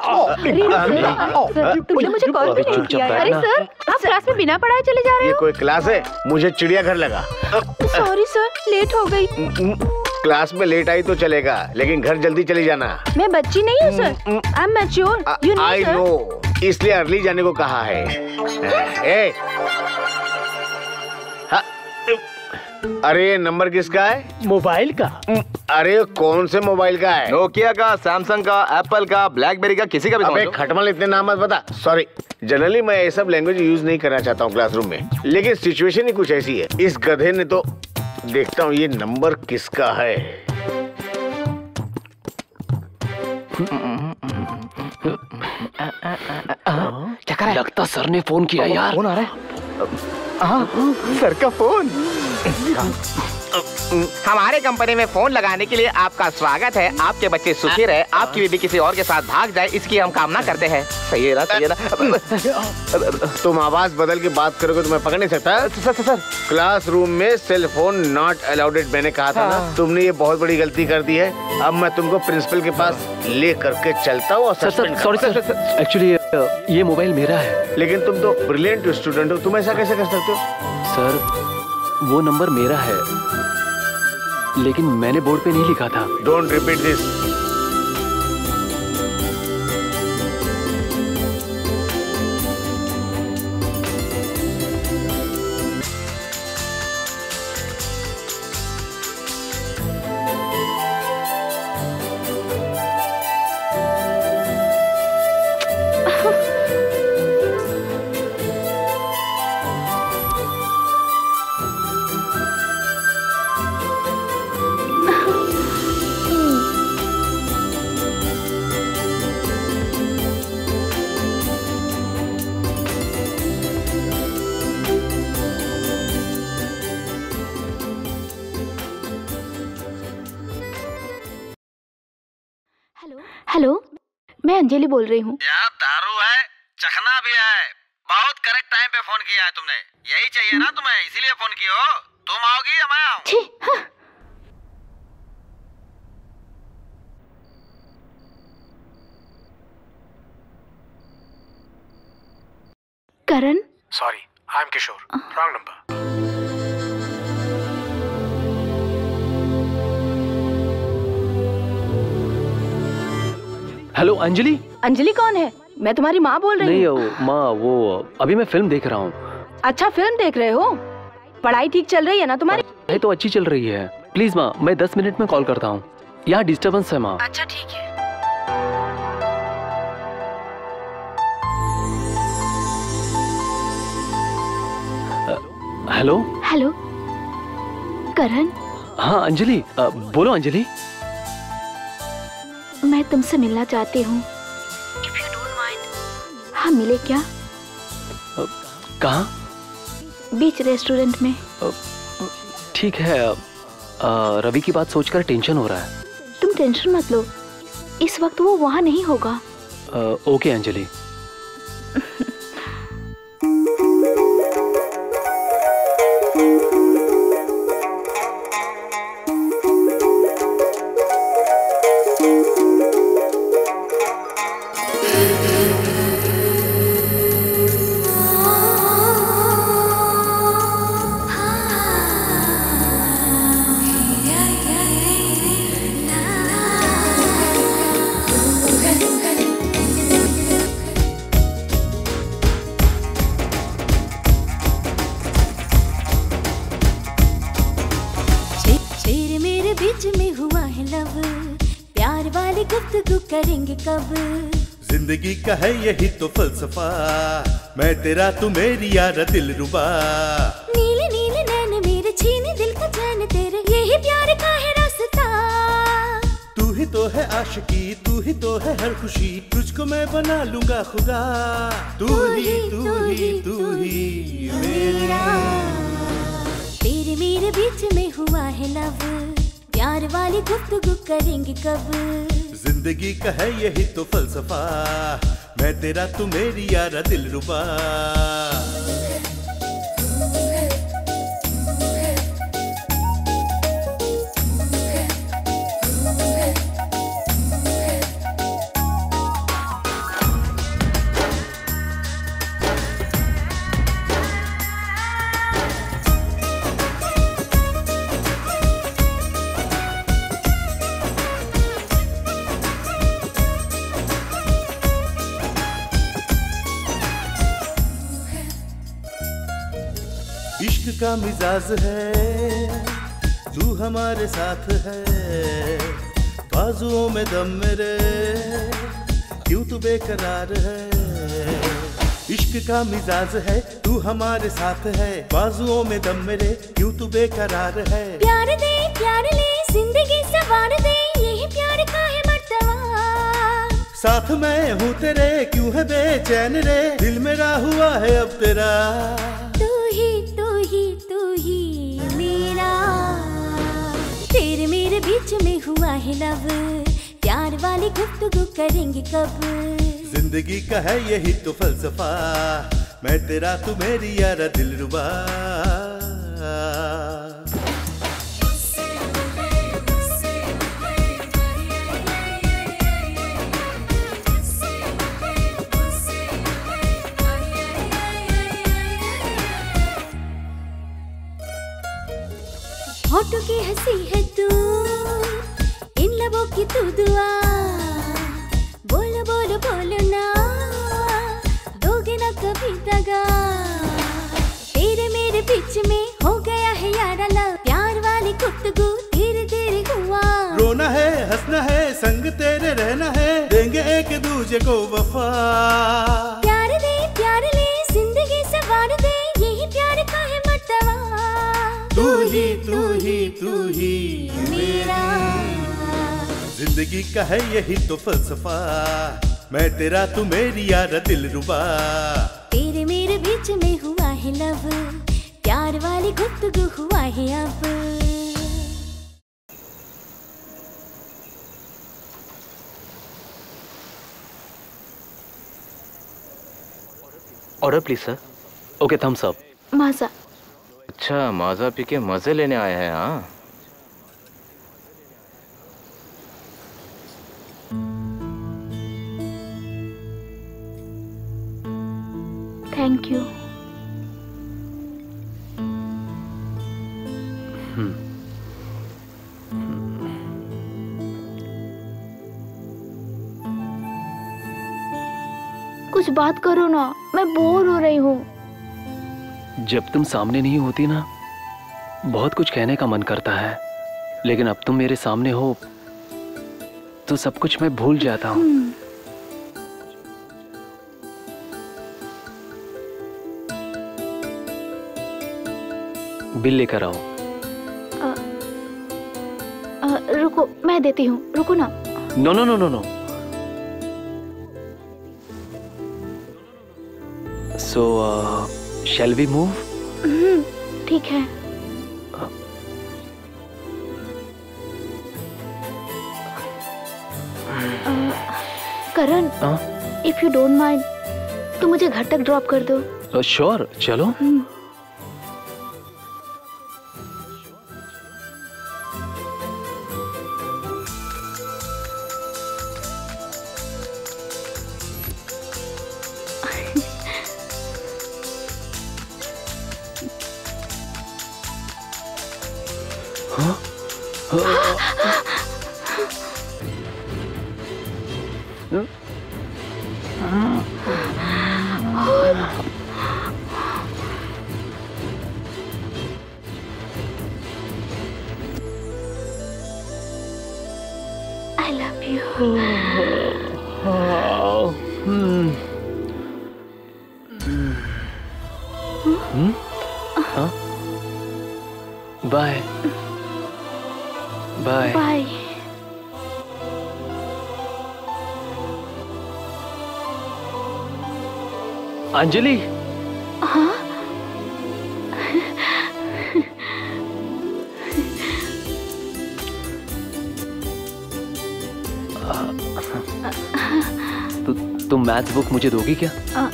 तुमने मुझे कॉल भी नहीं किया। अरे सर, आप क्लास में बिना पढ़ाए चले जा रहे हो? ये कोई क्लास है? मुझे चिड़ियाघर लगा। सॉरी सर, लेट हो गई। क्लास में लेट आई तो चलेगा, लेकिन घर जल्दी चली जाना। मैं बच्ची नहीं हूँ सर, I am mature, you know. I know, इसलिए अर्ली जाने को कहा है। ए, अरे ये नंबर किसका है? मोबाइल का। अरे कौन से मोबाइल का है? नोकिया का, सैमसंग का, एप्पल का, ब्लैकबेरी का, किसी का भी। अबे खटमल, इतने नाम मत बता। सॉरी, जनरली मैं ये सब लैंग्वेज यूज नहीं करना चाहता हूँ क्लासरूम में, लेकिन सिचुएशन ही कुछ ऐसी है। इस गधे ने तो, देखता हूँ ये नंबर किसका है। क्या कर रहा है? लगता सर ने फोन किया यार। फोन आ रहा है। हाँ, सर का फोन। हमारे कंपनी में फोन लगाने के लिए आपका स्वागत है। आपके बच्चे सुखी रहे, आपकी बीवी किसी और के साथ भाग जाए, इसकी हम कामना करते हैं। सही है ना, सही है ना? तुम आवाज बदल के बात करोगे तो मैं पकड़ नहीं सकता। सर, क्लासरूम में सेल फोन नॉट अलाउडेड मैंने कहा था ना। तुमने ये बहुत बड़ी गलती कर दी है। अब मैं तुमको प्रिंसिपल के पास ले करके चलता हूँ। सॉरी सर, एक्चुअली ये मोबाइल मेरा है। लेकिन तुम तो ब्रिलियंट स्टूडेंट हो, तुम ऐसा कैसे कर सकते हो? सर, वो नंबर मेरा है, लेकिन मैंने बोर्ड पे नहीं लिखा था। Don't repeat this. हेलो, मैं अंजलि बोल रही हूँ। यहाँ दारू है, चखना भी है। बहुत करेक्ट टाइम पे फोन किया है तुमने। यही चाहिए ना तुम्हें, इसीलिए फोन किया हो। तुम आओगी या मैं आऊँ? हाँ। Karan, sorry, I am Kishore, wrong number. Hello Anjali. Anjali कौन है? मैं तुम्हारी माँ बोल रही हूँ। नहीं माँ, वो अभी मैं फिल्म देख रहा हूँ। अच्छा, फिल्म देख रहे हो? पढ़ाई ठीक चल रही है ना तुम्हारी? पढ़ाई तो अच्छी चल रही है। प्लीज माँ, मैं 10 मिनट में कॉल करता हूँ। यहाँ डिस्टर्बेंस है माँ। अच्छा ठीक है। हेलो। हेलो करण। हाँ अंजलि, बोलो अंजलि। मैं तुमसे मिलना चाहती हूँ। हाँ, मिले क्या? कहाँ? बीच रेस्टोरेंट में। ठीक है। रवि की बात सोचकर टेंशन हो रहा है। तुम टेंशन मत लो, इस वक्त वो वहाँ नहीं होगा। ओके अंजलि। करेंगे कब? जिंदगी का है यही तो फलसफा, मैं तेरा तू मेरी यार दिलरुबा। नीले नीले नैन मेरे छीने दिल का चैन तेरे, यही प्यार का है रास्ता। तू ही तो है आशिकी, तू ही तो है हर खुशी, तुझको मैं बना लूंगा खुदा। तू ही मेरा। तेरे मेरे बीच में हुआ है लव, प्यार वाली गुफ्तगू करेंगे कब? जिंदगी का है यही तो फलसफा, मैं तेरा तू मेरी यारा दिलरुबा। इश्क का मिजाज है, तू हमारे साथ है, बाजुओं में दम मेरे, क्यों तू बेकरार है। इश्क का मिजाज है, तू हमारे साथ है, बाजुओं में दम मेरे, क्यों तू बेकरार है। प्यार दे प्यार ले जिंदगी सवार दे, यही प्यार का है मर्तबा। साथ मैं हूँ तेरे, क्यों है बेचैन रे, दिल मेरा हुआ है अब तेरा। तू ही मेरा। तेरे मेरे बीच में हुआ है लव, प्यार वाली गुफ्तगू करेंगे कब? जिंदगी का है यही तो फलसफा, मैं तेरा तू मेरी यारा दिलरुबा। होठों की हंसी है तू, इन लबों की तू दुआ। बोलो बोलो बोलो ना, दोगे ना कभी दगा। तेरे मेरे बीच में हो गया है यारा लव, प्यार वाली गुफ्तगू धीरे धीरे हुआ। रोना है हंसना है, संग तेरे रहना है, देंगे एक दूजे को वफा। प्यार दे प्यार ले जिंदगी सवार दे, यही प्यार का है मर्तबा। तू ही मेरा। जिंदगी का है यही तो फलसफा, मैं तेरा तू मेरी यारा दिलरुबा। तेरे मेरे बीच में हुआ है लव, प्यार वाली गुफ्तगू हुआ है अब। Order please sir. Okay, Thums Up. Maaza. अच्छा, माजा पी के मजे लेने आए हैं। हाँ, थैंक यू। कुछ बात करो ना, मैं बोर हो रही हूँ। जब तुम सामने नहीं होती ना, बहुत कुछ कहने का मन करता है, लेकिन अब तुम मेरे सामने हो तो सब कुछ मैं भूल जाता हूँ। बिल लेकर आओ। रुको, मैं देती हूँ, रुको ना। No no no no no. So shall we move? ठीक है। Karan, if you don't mind, तो मुझे घर तक ड्रॉप कर दो। श्योर, चलो। I love you. Bye bye bye. Anjali. हाँ? तुम मैथ्स बुक मुझे दोगी क्या? हाँ?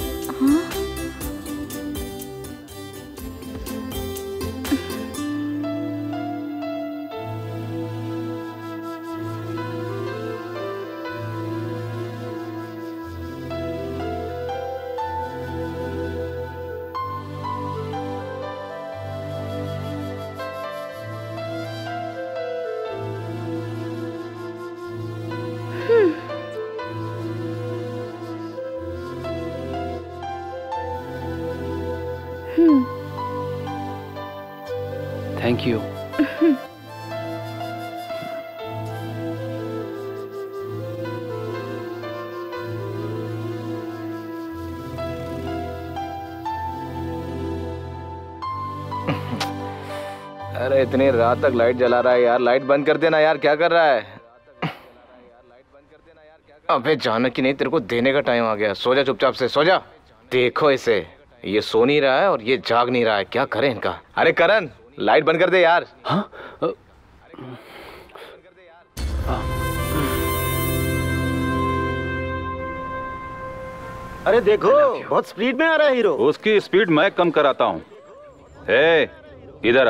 Thank you. अरे इतनी रात तक लाइट जला रहा है यार, लाइट बंद कर देना यार, क्या कर रहा है? अबे जानकी नहीं, तेरे को देने का टाइम आ गया, सो जा चुपचाप से, सो जा। देखो इसे, ये सो नहीं रहा है और ये जाग नहीं रहा है, क्या करें इनका? अरे करण, लाइट बंद कर दे यार। हाँ? अरे देखो, बहुत स्पीड में आ रहा है हीरो। उसकी स्पीड मैं कम कराता हूँ। ए, इधर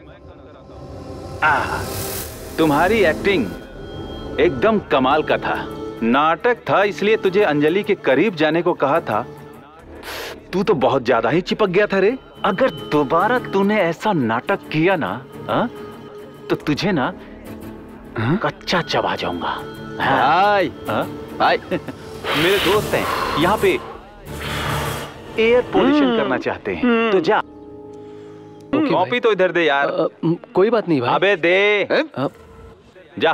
आ। तुम्हारी एक्टिंग एकदम कमाल का था। नाटक था, इसलिए तुझे अंजलि के करीब जाने को कहा था। तू तो बहुत ज्यादा ही चिपक गया था रे। अगर दोबारा तूने ऐसा नाटक किया ना, तो तुझे ना कच्चा चबा जाऊंगा। भाई, भाई मेरे दोस्त हैं यहाँ पे, एयर पोल्यूशन करना चाहते हैं, तो जा। कॉपी तो इधर दे यार। कोई बात नहीं भाई। अबे दे। जा।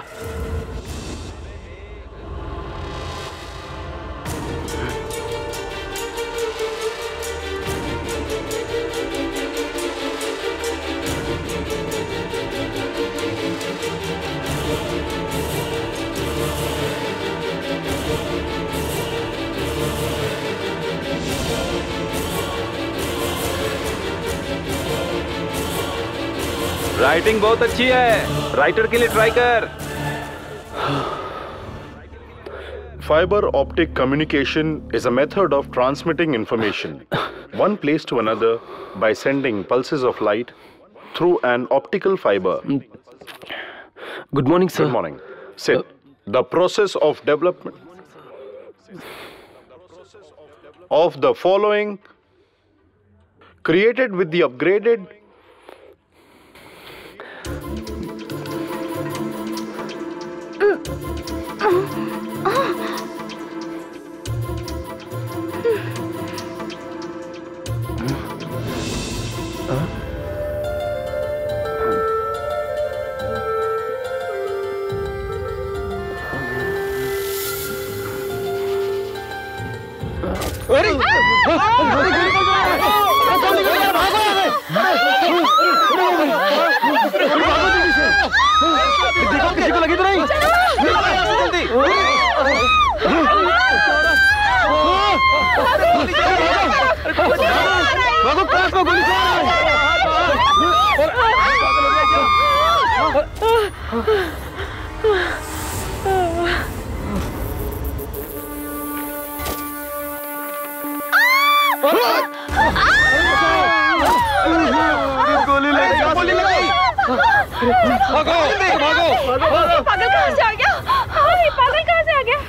राइटिंग बहुत अच्छी है, राइटर के लिए ट्राई कर। Fiber optic communication is a method of transmitting information one place to another by sending pulses of light through an optical fiber. Good morning, sir. Good morning. Sit. The process of development of the following created with the upgraded किसी को लगी तो नहीं? जल्दी भागो, क्लास में गोली चला। गोली लगी, गोली लगी। भागो, भागो। पागल कहाँ से आ गया? ये पागल कहाँ से आ गया?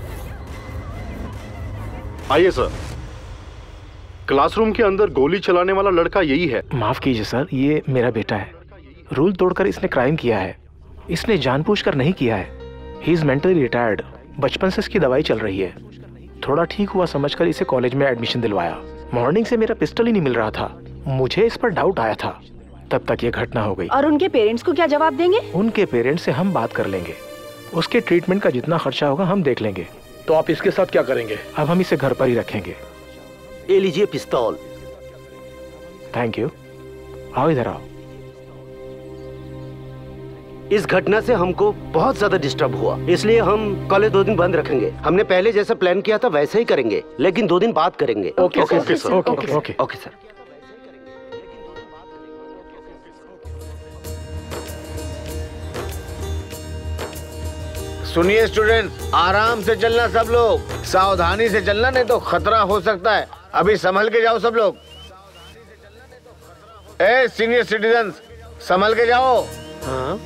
आइए सर। क्लासरूम के अंदर गोली चलाने वाला लड़का यही है। माफ कीजिए सर, ये मेरा बेटा है। रूल तोड़कर इसने क्राइम किया है। इसने जानबूझकर नहीं किया है। He is mentally retired. बचपन से इसकी दवाई चल रही है। थोड़ा ठीक हुआ समझकर इसे कॉलेज में एडमिशन दिलवाया। मॉर्निंग से मेरा पिस्टल ही नहीं मिल रहा था। मुझे इस पर डाउट आया था, तब तक ये घटना हो गई। और उनके पेरेंट्स को क्या जवाब देंगे? उनके पेरेंट्स से हम बात कर लेंगे। उसके ट्रीटमेंट का जितना खर्चा होगा हम देख लेंगे। तो आप इसके साथ क्या करेंगे? अब हम इसे घर पर ही रखेंगे। ये लीजिए पिस्तौल। Thank you. आओ इधर आओ। इस घटना से हमको बहुत ज्यादा डिस्टर्ब हुआ, इसलिए हम कॉलेज 2 दिन बंद रखेंगे। हमने पहले जैसा प्लान किया था वैसे ही करेंगे, लेकिन 2 दिन बाद करेंगे। Okay sir. Okay sir. सुनिए स्टूडेंट्स, आराम से चलना सब लोग। सावधानी से चलना, नहीं तो खतरा हो सकता है। अभी संभल के जाओ सब लोग। ए सीनियर सिटीजन्स, संभल के जाओ। हाँ?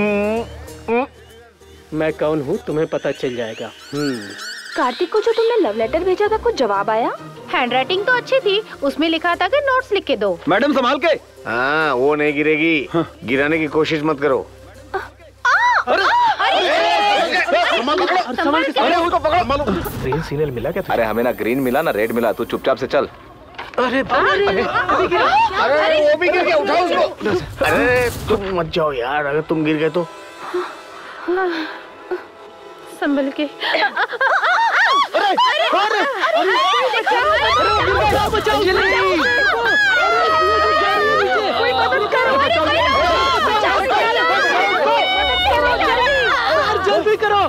मैं कौन हूँ तुम्हें पता चल जाएगा। कार्तिक को जो तुमने लव लेटर भेजा था, कुछ जवाब आया? हैंडराइटिंग तो अच्छी थी, उसमें लिखा था कि नोट्स लिख के दो। मैडम संभाल के। हाँ, वो नहीं गिरेगी। गिराने की कोशिश मत करो। ग्रीन सिग्नल मिला क्या? अरे हमें ना ग्रीन मिला ना रेड मिला। तू चुपचाप से चल। अरे वो भी गिर गया, उठाओ उसको। अरे तुम मत जाओ यार, अगर तुम गिर गए तो। संभल के। जल्दी करो।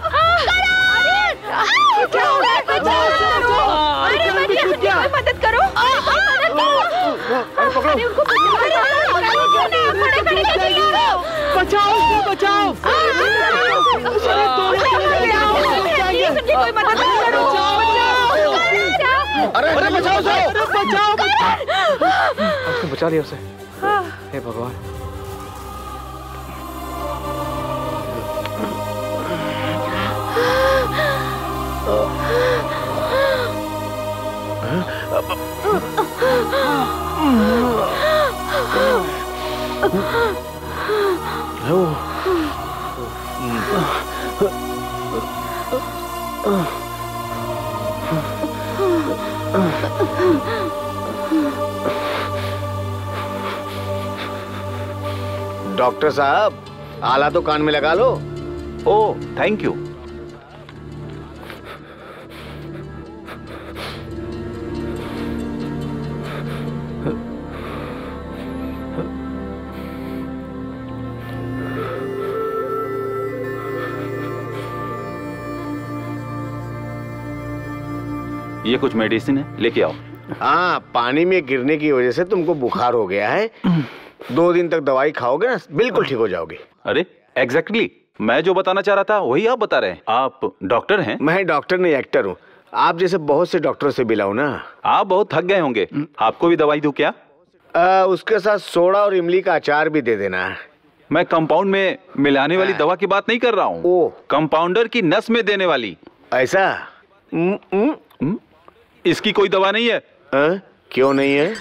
मदद करो। बचाओ, बचाओ। कोई मदद करो। अरे बचाओ, बचाओ। उसने बचा लिया उसे। हे भगवान। डॉक्टर साहब, आला तो कान में लगा लो। ओह, थैंक यू। ये कुछ मेडिसिन है, लेके आओ। हाँ, पानी में गिरने की वजह से तुमको बुखार हो गया है। 2 दिन तक दवाई खाओगे ना, बिल्कुल ठीक हो जाओगे। अरे एग्जैक्टली, मैं जो बताना चाह रहा था वही आप बता रहे हैं। आप डॉक्टर हैं? मैं डॉक्टर नहीं, एक्टर हूँ। आप जैसे बहुत से डॉक्टरों से मिला हूं ना। आप बहुत थक गए होंगे, आपको भी दवाई दूं क्या? उसके साथ सोडा और इमली का अचार भी दे देना। मैं कंपाउंड में मिलाने वाली दवा की बात नहीं कर रहा हूँ, कंपाउंडर की नस में देने वाली। ऐसा? इसकी कोई दवा नहीं है? क्यों नहीं है?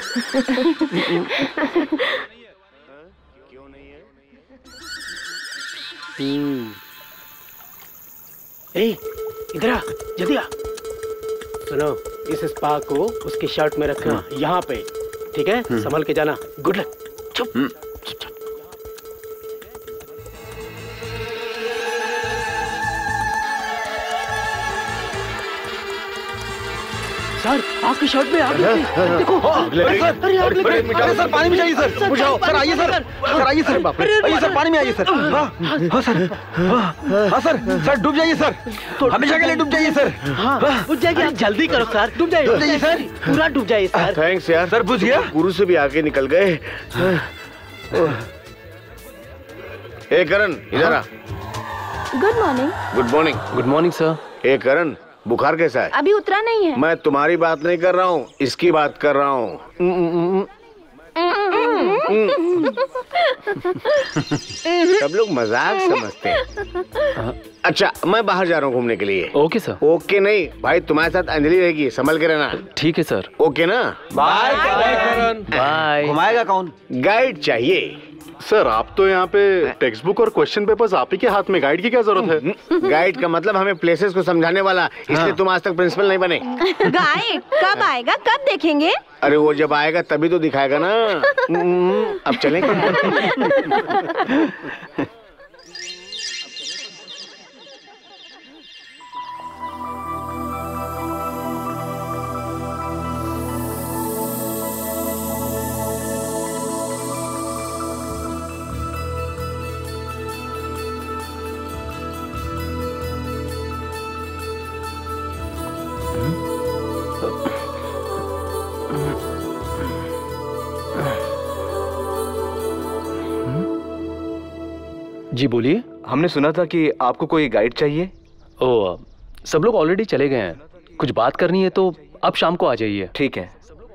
इधर आ, जल्दी आ। सुनो, इस स्पा को उसकी शर्ट में रखना, यहाँ पे, ठीक है? संभल के जाना। Good luck. चुप। सर, आपकी शर्ट में आग लगी। देखो अरे आग लगी। सर पानी में जाइए सर, बुझाओ सर, आइए सर, आइए सर, आइए सर, पानी में आइए सर। हाँ सर, हाँ सर, सर डूब जाइए सर, हमेशा के लिए डूब जाइए सर। हाँ बुझ जाएगी, आप जल्दी करो सर, डूब जाइए सर, पूरा डूब जाइए सर। थैंक्स यार सर, बुझ गया। गुरु से भी आगे निकल गए। ए करण इधर आ। Good morning. Good morning. Good morning sir. ए करण बुखार कैसा है? अभी उतरा नहीं है। मैं तुम्हारी बात नहीं कर रहा हूँ, इसकी बात कर रहा हूँ। सब लोग मजाक समझते हैं। अच्छा मैं बाहर जा रहा हूँ घूमने के लिए। Okay sir. ओके नहीं भाई, तुम्हारे साथ अंजलि रहेगी, संभल के रहना। ठीक है सर। ओके ना? बाय करण। बाय। घुमाएगा कौन? गाइड चाहिए। सर आप तो यहाँ पे टेक्स्ट बुक और क्वेश्चन पेपर्स आप ही के हाथ में, गाइड की क्या जरूरत है? गाइड का मतलब हमें प्लेसेस को समझाने वाला, इसलिए तुम आज तक प्रिंसिपल नहीं बने। गाइड कब आएगा, कब देखेंगे? अरे वो जब आएगा तभी तो दिखाएगा ना। अब चलें क्या? जी बोलिए। हमने सुना था कि आपको कोई गाइड चाहिए। ओ सब लोग ऑलरेडी चले गए हैं, कुछ बात करनी है तो अब शाम को आ जाइए। ठीक है।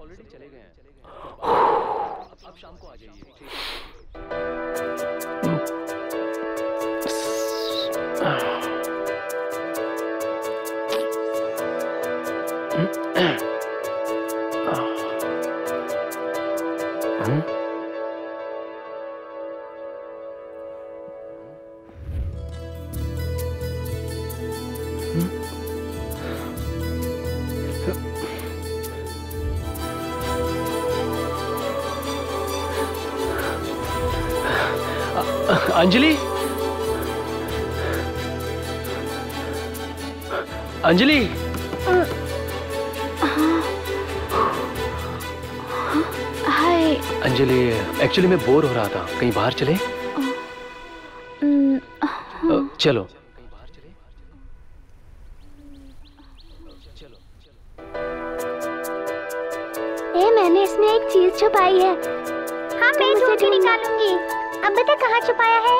अंजलि, अंजलि। हाय। अंजलि एक्चुअली मैं बोर हो रहा था, कहीं बाहर चले? चलो। मैंने इसमें एक चीज छुपाई है। हाँ मैं ढूंढ के निकालूंगी। अब बता कहाँ छुपाया है?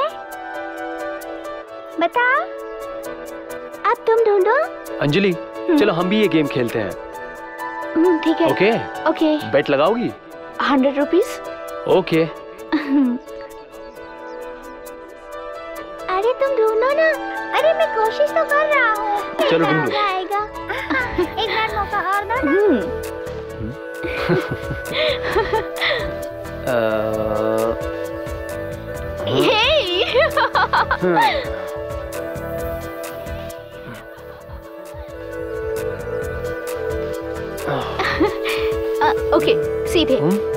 बता। अब तुम ढूंढो। अंजलि चलो हम भी ये गेम खेलते हैं। ठीक है। Okay okay. बेट लगाओगी? 100 रुपीज। ओके। अरे तुम ढूंढो ना। अरे मैं कोशिश तो कर रहा हूँ। चलो ढूंढो। आएगा। एक बार मौका और दो ना। ओके सीधे।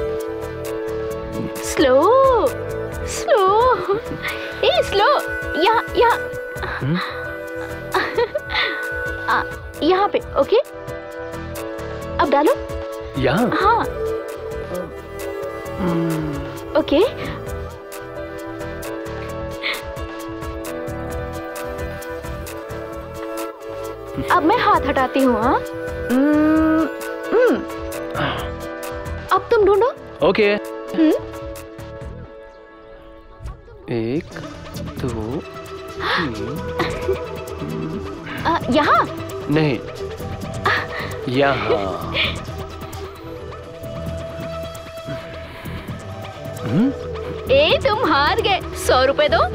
स्लो स्लो, ए स्लो। यहाँ यहाँ पे। ओके अब डालो। यहाँ? हाँ। ओके अब मैं हाथ हटाती हूँ। हाँ अब तुम ढूंढो। ओके। 1 2 3। यहाँ नहीं, यहाँ। ए तुम हार गए। 100 रुपए दो।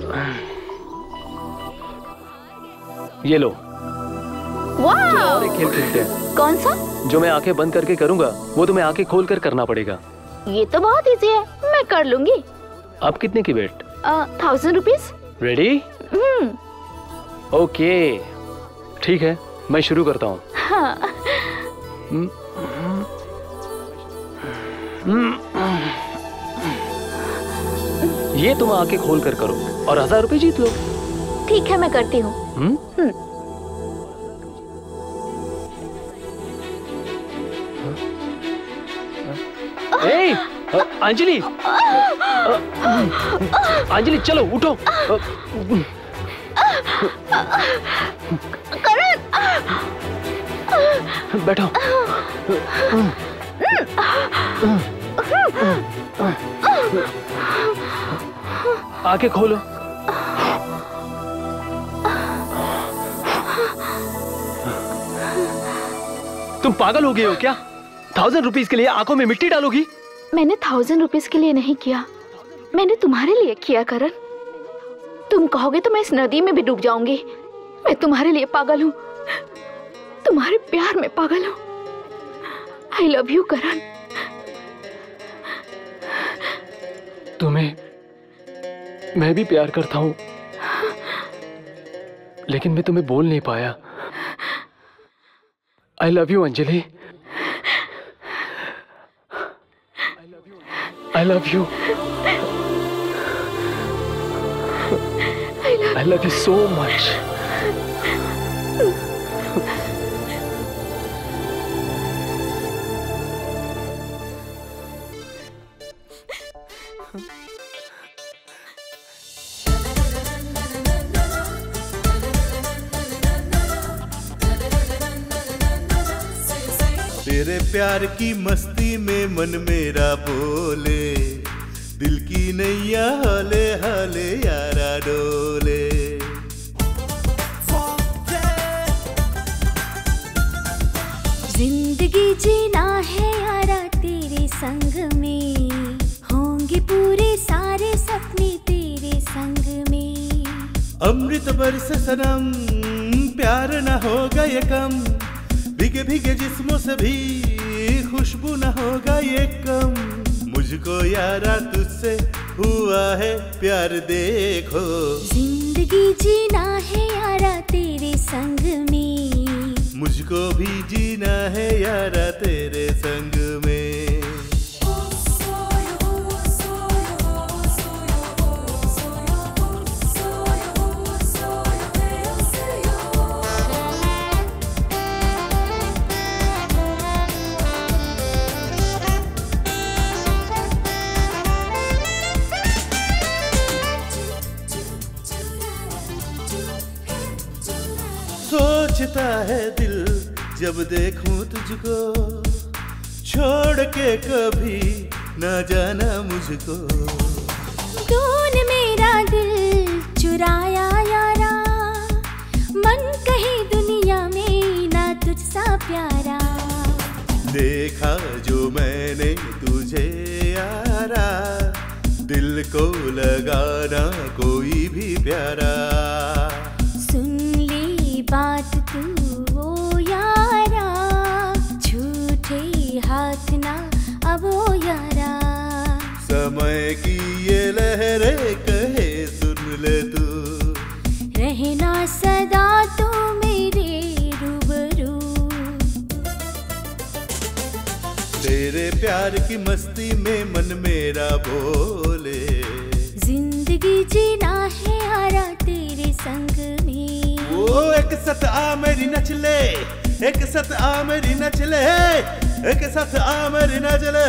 ये लो। वाह। और एक खेल खेलते हैं। कौन सा? जो मैं आंखें बंद करके करूंगा वो तुम्हें आंखें खोल कर करना पड़ेगा। ये तो बहुत इजी है, मैं कर लूंगी। अब कितने की बेट? 1000 रुपीज। रेडी? ओके ठीक है, मैं शुरू करता हूँ। हाँ। ये तुम आंखें खोल कर करो और 1000 रुपए जीत लो। ठीक है मैं करती हूँ। ए, अंजलि, अंजलि चलो उठो। करण, बैठो। आंखें खोलो। तुम पागल हो गए हो क्या? 1000 रुपीज के लिए आंखों में मिट्टी डालोगी? मैंने 1000 रुपीज के लिए नहीं किया, मैंने तुम्हारे लिए किया करण। तुम कहोगे तो मैं इस नदी में भी डूब जाऊंगी। मैं तुम्हारे लिए पागल हूँ, तुम्हारे प्यार में पागल हूँ। I love you Karan. तुम्हें मैं भी प्यार करता हूँ, लेकिन मैं तुम्हें बोल नहीं पाया। I love you Anjali. I love you. I love you so much. तेरे प्यार की मस्ती में मन मेरा बोले, दिल की नैया हाले हाले यारा डोले। जिंदगी जीना है यारा तेरे संग में, होंगे पूरे सारे सपने तेरे संग में। अमृत बरस सनम, प्यार न होगा ये कम, भीगे भीगे जिस्मों से भी खुशबू न होगा ये कम। मुझको यारा तुझसे हुआ है प्यार देखो। जिंदगी जीना है यारा तेरे संग में, मुझको भी जीना है यारा तेरे संग में। सोचता है दिल जब देखूं तुझको, छोड़ के कभी न जाना मुझको। तूने मेरा दिल चुराया यारा, मन कहीं दुनिया में ना तुझसा प्यारा। देखा जो मैंने तुझे यारा, दिल को लगाना कोई भी प्यारा। बात तू वो यारा, झूठे हाथ ना अब वो यारा। समय की ये लहरें कहे सुन ले तू, रहना सदा तू मेरे रूबरू। तेरे प्यार की मस्ती में मन मेरा बोले, जिंदगी जीना है यारा तेरे संग में। ओ एक साथ आ मेरी नच ले, एक साथ आ मेरी नच ले, एक साथ आ मेरी नच ले।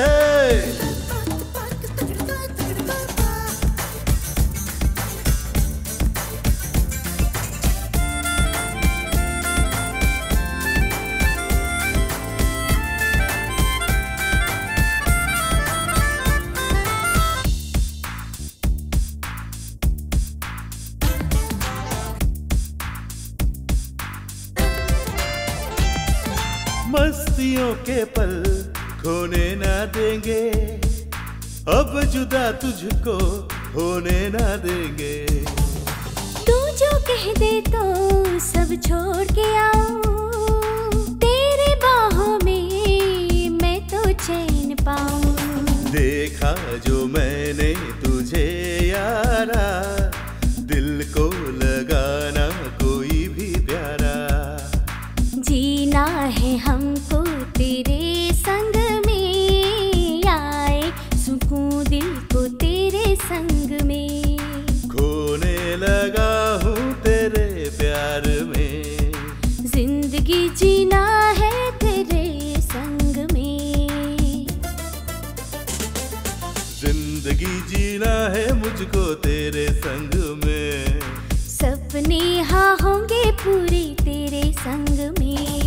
मस्तियों के पल खोने ना देंगे, अब जुदा तुझको होने ना देंगे। तू जो कह दे तो सब छोड़ के आऊं, तेरे बाहों में मैं तो चैन पाऊं। देखा जो मैंने तुझे यारा, दिल को लगाना कोई भी प्यारा। जीना है हमको तेरे संग में, आए सुकून दिल को तेरे संग में। खोने लगा हूँ तेरे प्यार में, जिंदगी जीना है तेरे संग में। जीना है मुझको तेरे संग में। सपने हाँ होंगे पूरे तेरे संग में।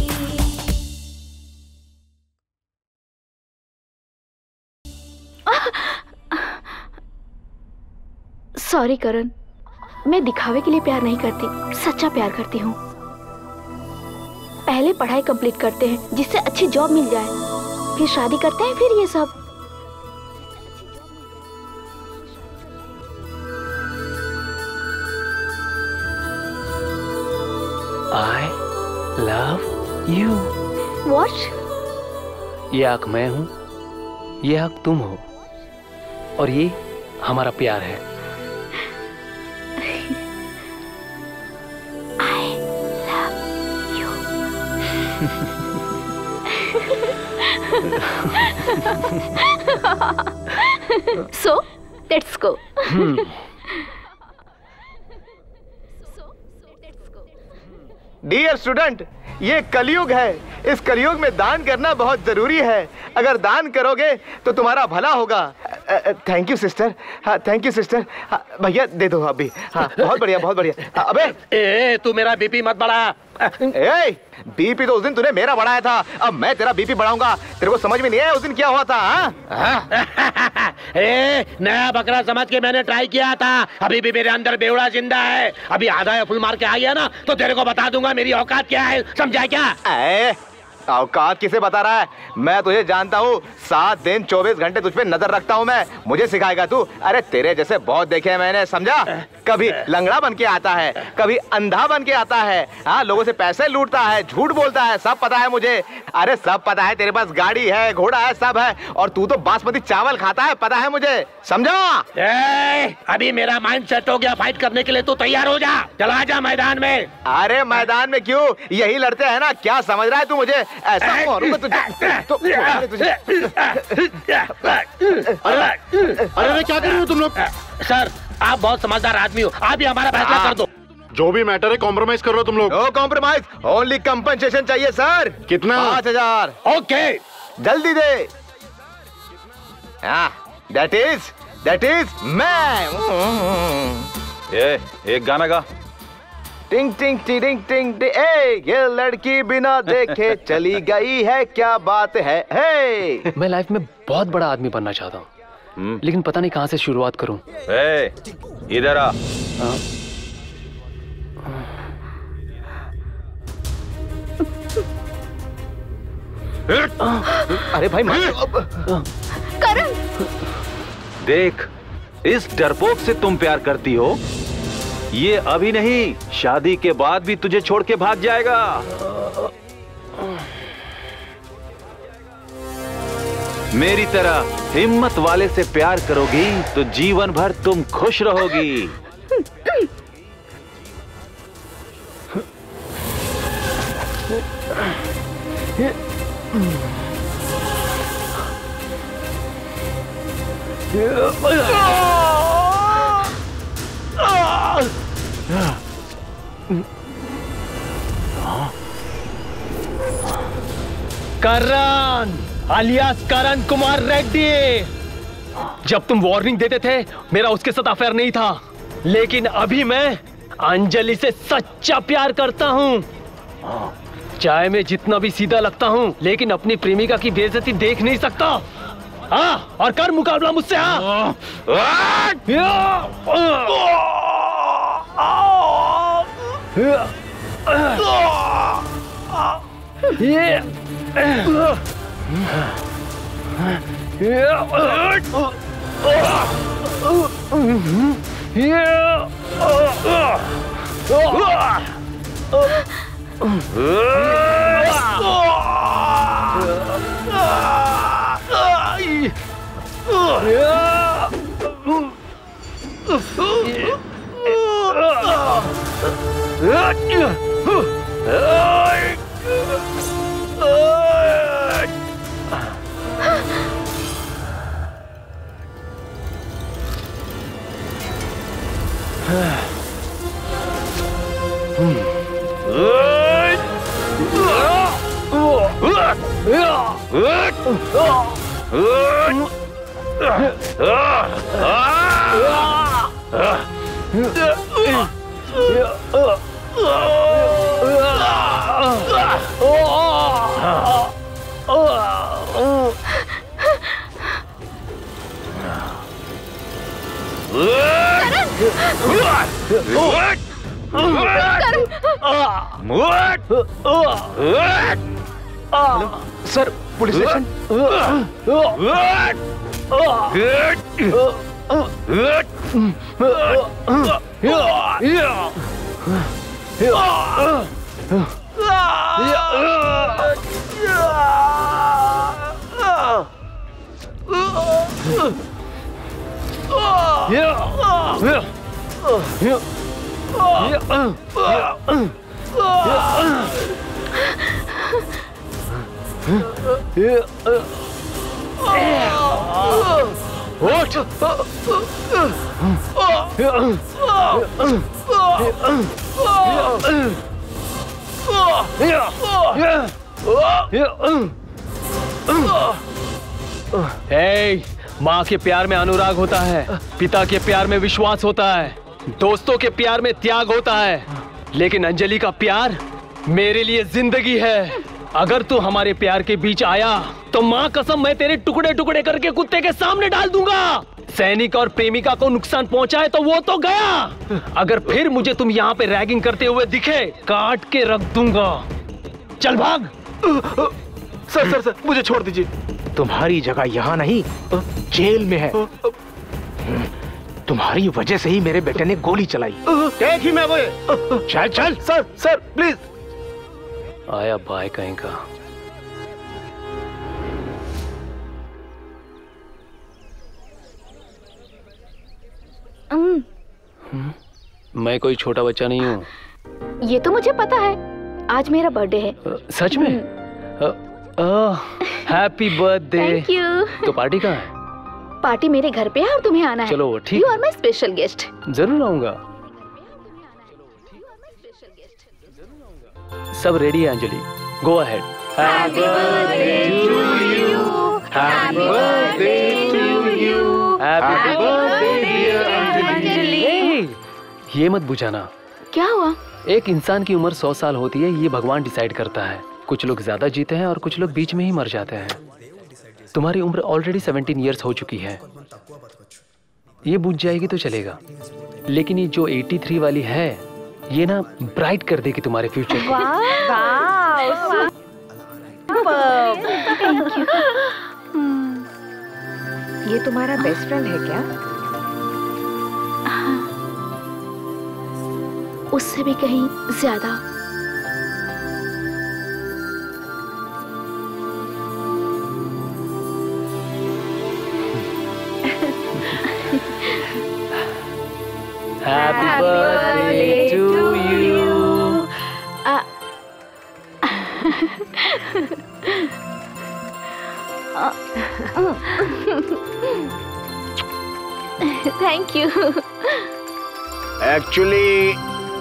सॉरी करण, मैं दिखावे के लिए प्यार नहीं करती, सच्चा प्यार करती हूँ। पहले पढ़ाई कंप्लीट करते हैं जिससे अच्छी जॉब मिल जाए, फिर शादी करते हैं, फिर ये सब। I love you। What? ये आंख मैं हूँ, ये आंख तुम हो, और ये हमारा प्यार है। I love you। So, let's go। Dear student, ये कलयुग है। इस कलयुग में दान करना बहुत जरूरी है। अगर दान करोगे तो तुम्हारा भला होगा। Thank you sister. हाँ थैंक यू सिस्टर। हाँ, भैया दे दो अभी। हाँ बहुत बढ़िया बहुत बढ़िया। अबे तू मेरा बीपी मत बढ़ा। ए, बीपी तो उस दिन तूने मेरा बढ़ाया था, अब मैं तेरा बीपी बढ़ाऊंगा। तेरे को समझ में नहीं आया उस दिन क्या हुआ था? नया बकरा समझ के मैंने ट्राई किया था। अभी भी मेरे अंदर बेवड़ा जिंदा है। अभी आधा या फुल मार के आ गया ना तो तेरे को बता दूंगा मेरी औकात क्या है, समझा क्या? औकात किसे बता रहा है? मैं तुझे जानता हूँ। 7 दिन 24 घंटे तुझ पे नजर रखता हूँ मैं। मुझे सिखाएगा तू? अरे तेरे जैसे बहुत देखे हैं मैंने, समझा? कभी लंगड़ा बन के आता है, कभी अंधा बन के आता है। हाँ, लोगों से पैसे लूटता है, झूठ बोलता है, सब पता है मुझे। अरे सब पता है। तेरे पास गाड़ी है, घोड़ा है, सब है, और तू तो बासमती चावल खाता है, पता है मुझे, समझा? अभी मेरा माइंड सेट हो गया फाइट करने के लिए। तू तैयार हो जा, चला जा मैदान में। अरे मैदान में क्यों? यही लड़ते हैं ना। क्या समझ रहा है तू मुझे? ऐसा मारूंगा तुझे। अरे क्या कर रहे हो तुम लोग? सर आप बहुत समझदार आदमी हो, आप ही हमारा फैसला कर दो। जो भी मैटर है कॉम्प्रोमाइज कर रहे हो तुम लोग। नो कॉम्प्रोमाइज, ओनली कंपनसेशन चाहिए सर। कितना? 5000। ओके जल्दी दे। दैट इज मैं। एक गाना गा। टिंग टिंग टिंग टिंग। ये लड़की बिना देखे चली गई है, क्या बात है? मैं लाइफ में बहुत बड़ा आदमी बनना चाहता हूँ, लेकिन पता नहीं कहाँ से शुरुआत करूँ। इधर आ। अरे भाई करण, देख, इस डरपोक से तुम प्यार करती हो, ये अभी नहीं, शादी के बाद भी तुझे छोड़ के भाग जाएगा। मेरी तरह हिम्मत वाले से प्यार करोगी तो जीवन भर तुम खुश रहोगी। करण alias करण कुमार रेड्डी। जब तुम वार्निंग देते थे मेरा उसके साथ अफेयर नहीं था, लेकिन अभी मैं अंजलि से सच्चा प्यार करता हूँ। चाहे मैं जितना भी सीधा लगता हूँ, लेकिन अपनी प्रेमिका की बेइज्जती देख नहीं सकता। हाँ, और कर मुकाबला मुझसे। हाँ सर, पुलिस स्टेशन। माँ के प्यार में अनुराग होता है, पिता के प्यार में विश्वास होता है, दोस्तों के प्यार में त्याग होता है, लेकिन अंजलि का प्यार मेरे लिए जिंदगी है। अगर तू हमारे प्यार के बीच आया तो माँ कसम मैं तेरे टुकड़े टुकड़े करके कुत्ते के सामने डाल दूंगा। सैनिक और प्रेमिका को नुकसान पहुंचाए तो वो तो गया, अगर फिर मुझे तुम यहाँ पे रैगिंग करते हुए दिखे काट के रख दूंगा। चल भाग। सर सर सर, मुझे छोड़ दीजिए। तुम्हारी जगह यहाँ नहीं, जेल में है। तुम्हारी वजह से ही मेरे बेटे ने गोली चलाई। देख ही मैं वो। चल चल। Sir sir please. आया बाय कहीं का। मैं कोई छोटा बच्चा नहीं हूँ। ये तो मुझे पता है, आज मेरा बर्थडे है। सच में? Happy birthday. Thank you. तो पार्टी कहाँ है? पार्टी मेरे घर पे है और तुम्हें आना है। चलो ठीक। You are my special guest. जरूर आऊंगा। सब रेडी है Anjali, go ahead. Happy birthday to you, happy birthday to you, happy birthday dear Anjali. ये मत बुझाना। क्या हुआ? एक इंसान की उम्र 100 साल होती है, ये भगवान डिसाइड करता है। कुछ लोग ज्यादा जीते हैं और कुछ लोग बीच में ही मर जाते हैं। तुम्हारी उम्र ऑलरेडी 17 इयर्स हो चुकी है, ये बुझ जाएगी तो चलेगा, लेकिन ये जो 83 वाली है ये ना ब्राइट कर देगी तुम्हारे फ्यूचर को। Thank you. ये तुम्हारा बेस्ट फ्रेंड है क्या? उससे भी कहीं ज्यादा। Happy birthday to you. Thank you. Actually,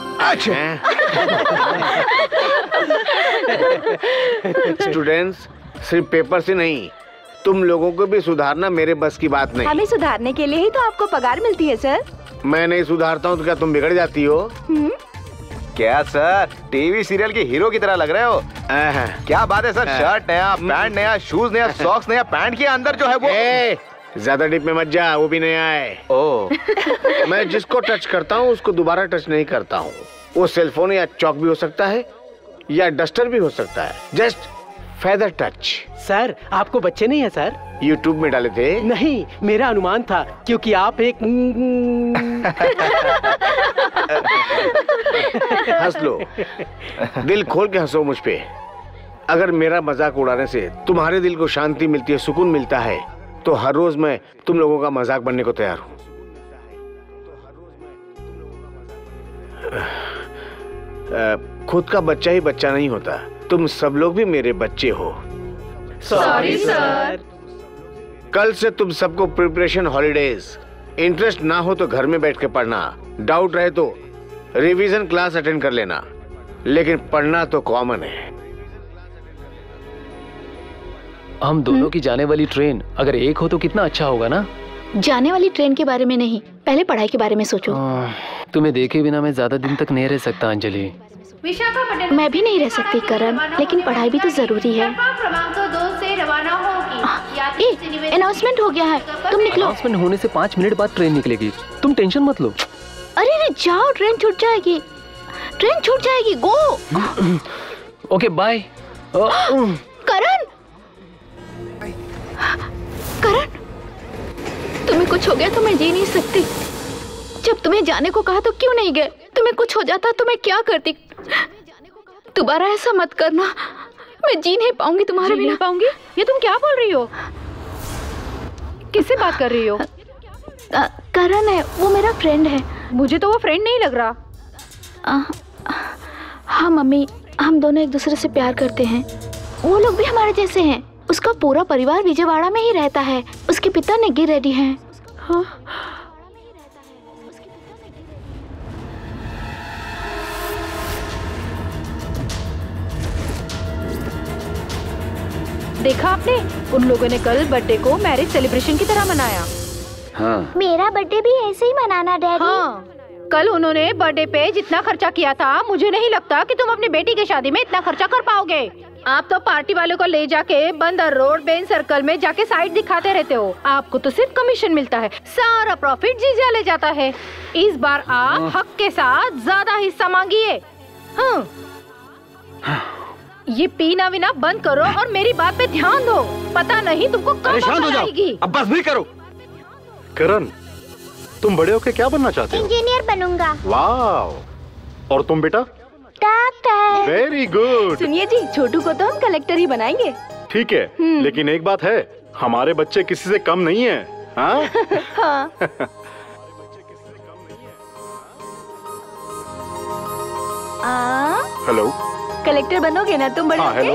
students, सिर्फ पेपर से नहीं, तुम लोगों को भी सुधारना मेरे बस की बात नहीं। हमें सुधारने के लिए ही तो आपको पगार मिलती है सर। मैं नहीं सुधारता हूँ तो क्या तुम बिगड़ जाती हो? क्या सर, टीवी सीरियल के हीरो की तरह लग रहे हो? क्या बात है सर, शर्ट नया, पैंट नया, शूज नया, सॉक्स नया, पैंट के अंदर जो है वो। ज्यादा डीप में मत जा, वो भी नया है। ओह। मैं जिसको टच करता हूँ उसको दोबारा टच नहीं करता हूँ। वो सेलफोन या चौक भी हो सकता है या डस्टर भी हो सकता है, जस्ट फेदर टच। सर, आपको बच्चे नहीं है सर? यूट्यूब में डाले थे? नहीं, मेरा अनुमान था क्योंकि आप एक हंस लो, दिल खोल के हंसो मुझ पे। अगर मेरा मजाक उड़ाने से तुम्हारे दिल को शांति मिलती है, सुकून मिलता है, तो हर रोज मैं तुम लोगों का मजाक बनने को तैयार हूँ। खुद का बच्चा ही बच्चा नहीं होता, तुम सब लोग भी मेरे बच्चे हो। Sorry sir. कल से तुम सबको प्रिपरेशन हॉलीडेज। इंटरेस्ट ना हो तो घर में बैठ के पढ़ना, डाउट रहे तो रिवीजन क्लास अटेंड कर लेना, लेकिन पढ़ना तो कॉमन है। हम दोनों की जाने वाली ट्रेन अगर एक हो तो कितना अच्छा होगा ना? जाने वाली ट्रेन के बारे में नहीं, पहले पढ़ाई के बारे में सोचो। तुम्हें देखे बिना मैं ज्यादा दिन तक नहीं रह सकता अंजलि। मैं भी नहीं रह सकती करण, लेकिन पढ़ाई भी तो जरूरी है। अनाउंसमेंट हो गया है, तुम निकलो। अनाउंसमेंट होने से 5 मिनट बाद ट्रेन निकलेगी, तुम टेंशन मत लो। अरे जाओ, ट्रेन छूट जाएगी, ट्रेन छूट जाएगी, गो। Okay bye. करण, करण, तुम्हें कुछ हो गया तो मैं जी नहीं सकती। जब तुम्हें जाने को कहा तो क्यों नहीं गए? तुम्हें कुछ हो जाता तो मैं क्या करती? दोबारा ऐसा मत करना, मैं जी नहीं पाऊंगी तुम्हारे बिना। पाऊंगी? ये तुम क्या बोल रही हो? किससे बात कर रही हो? करण है, वो मेरा फ्रेंड है। मुझे तो वो फ्रेंड नहीं लग रहा। हाँ मम्मी, हम दोनों एक दूसरे से प्यार करते हैं। वो लोग भी हमारे जैसे हैं। उसका पूरा परिवार विजयवाड़ा में ही रहता है। उसके पिता नेगी रेड्डी हैं। हाँ। देखा आपने, उन लोगों ने कल बर्थडे को मैरिज सेलिब्रेशन की तरह मनाया। हाँ। मेरा बर्थडे भी ऐसे ही मनाना डैडी। हाँ, कल उन्होंने बर्थडे पे जितना खर्चा किया था, मुझे नहीं लगता कि तुम अपनी बेटी की शादी में इतना खर्चा कर पाओगे। आप तो पार्टी वालों को ले जाके बंदर रोड बेन सर्कल में जाके साइड दिखाते रहते हो। आपको तो सिर्फ कमीशन मिलता है, सारा प्रॉफिट जीजा ले जाता है। इस बार आप हक के साथ ज्यादा हिस्सा मांगिए। हाँ। ये पीना विना बंद करो और मेरी बात पे ध्यान दो। पता नहीं तुमको कब अकल आएगी। अब बस भी करो। करण, तुम बड़े होके क्या बनना चाहते हो? इंजीनियर बनूंगा। वाह। और तुम बेटा? डॉक्टर। Very good. सुनिए जी, छोटू को तो हम कलेक्टर ही बनाएंगे। ठीक है, लेकिन एक बात है, हमारे बच्चे किसी से कम नहीं है। हाँ? हाँ। हेलो। कलेक्टर बनोगे ना तुम बड़े? हाँ, हेलो।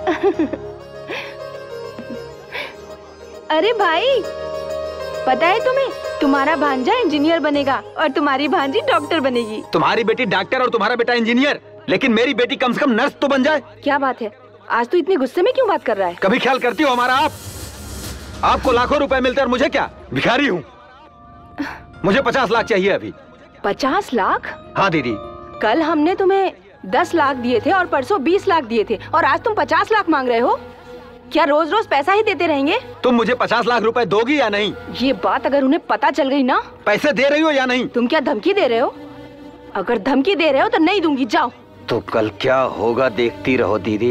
अरे भाई, पता है तुम्हें, तुम्हारा भांजा इंजीनियर बनेगा और तुम्हारी भांजी डॉक्टर बनेगी। तुम्हारी बेटी डॉक्टर और तुम्हारा बेटा इंजीनियर, लेकिन मेरी बेटी कम से कम नर्स तो बन जाए। क्या बात है, आज तो इतने गुस्से में क्यों बात कर रहा है? कभी ख्याल करती हो हमारा आप? आपको लाखों रुपए मिलते और मुझे क्या, भिखारी हूँ। मुझे 50 लाख चाहिए अभी। 50 लाख? हाँ दीदी। कल हमने तुम्हें 10 लाख दिए थे और परसों 20 लाख दिए थे और आज तुम 50 लाख मांग रहे हो। क्या रोज रोज पैसा ही देते रहेंगे? तुम मुझे 50 लाख रुपए दोगी या नहीं? ये बात अगर उन्हें पता चल गई ना। पैसे दे रही हो या नहीं? तुम क्या धमकी दे रहे हो? अगर धमकी दे रहे हो तो नहीं दूंगी, जाओ। तो कल क्या होगा देखती रहो दीदी।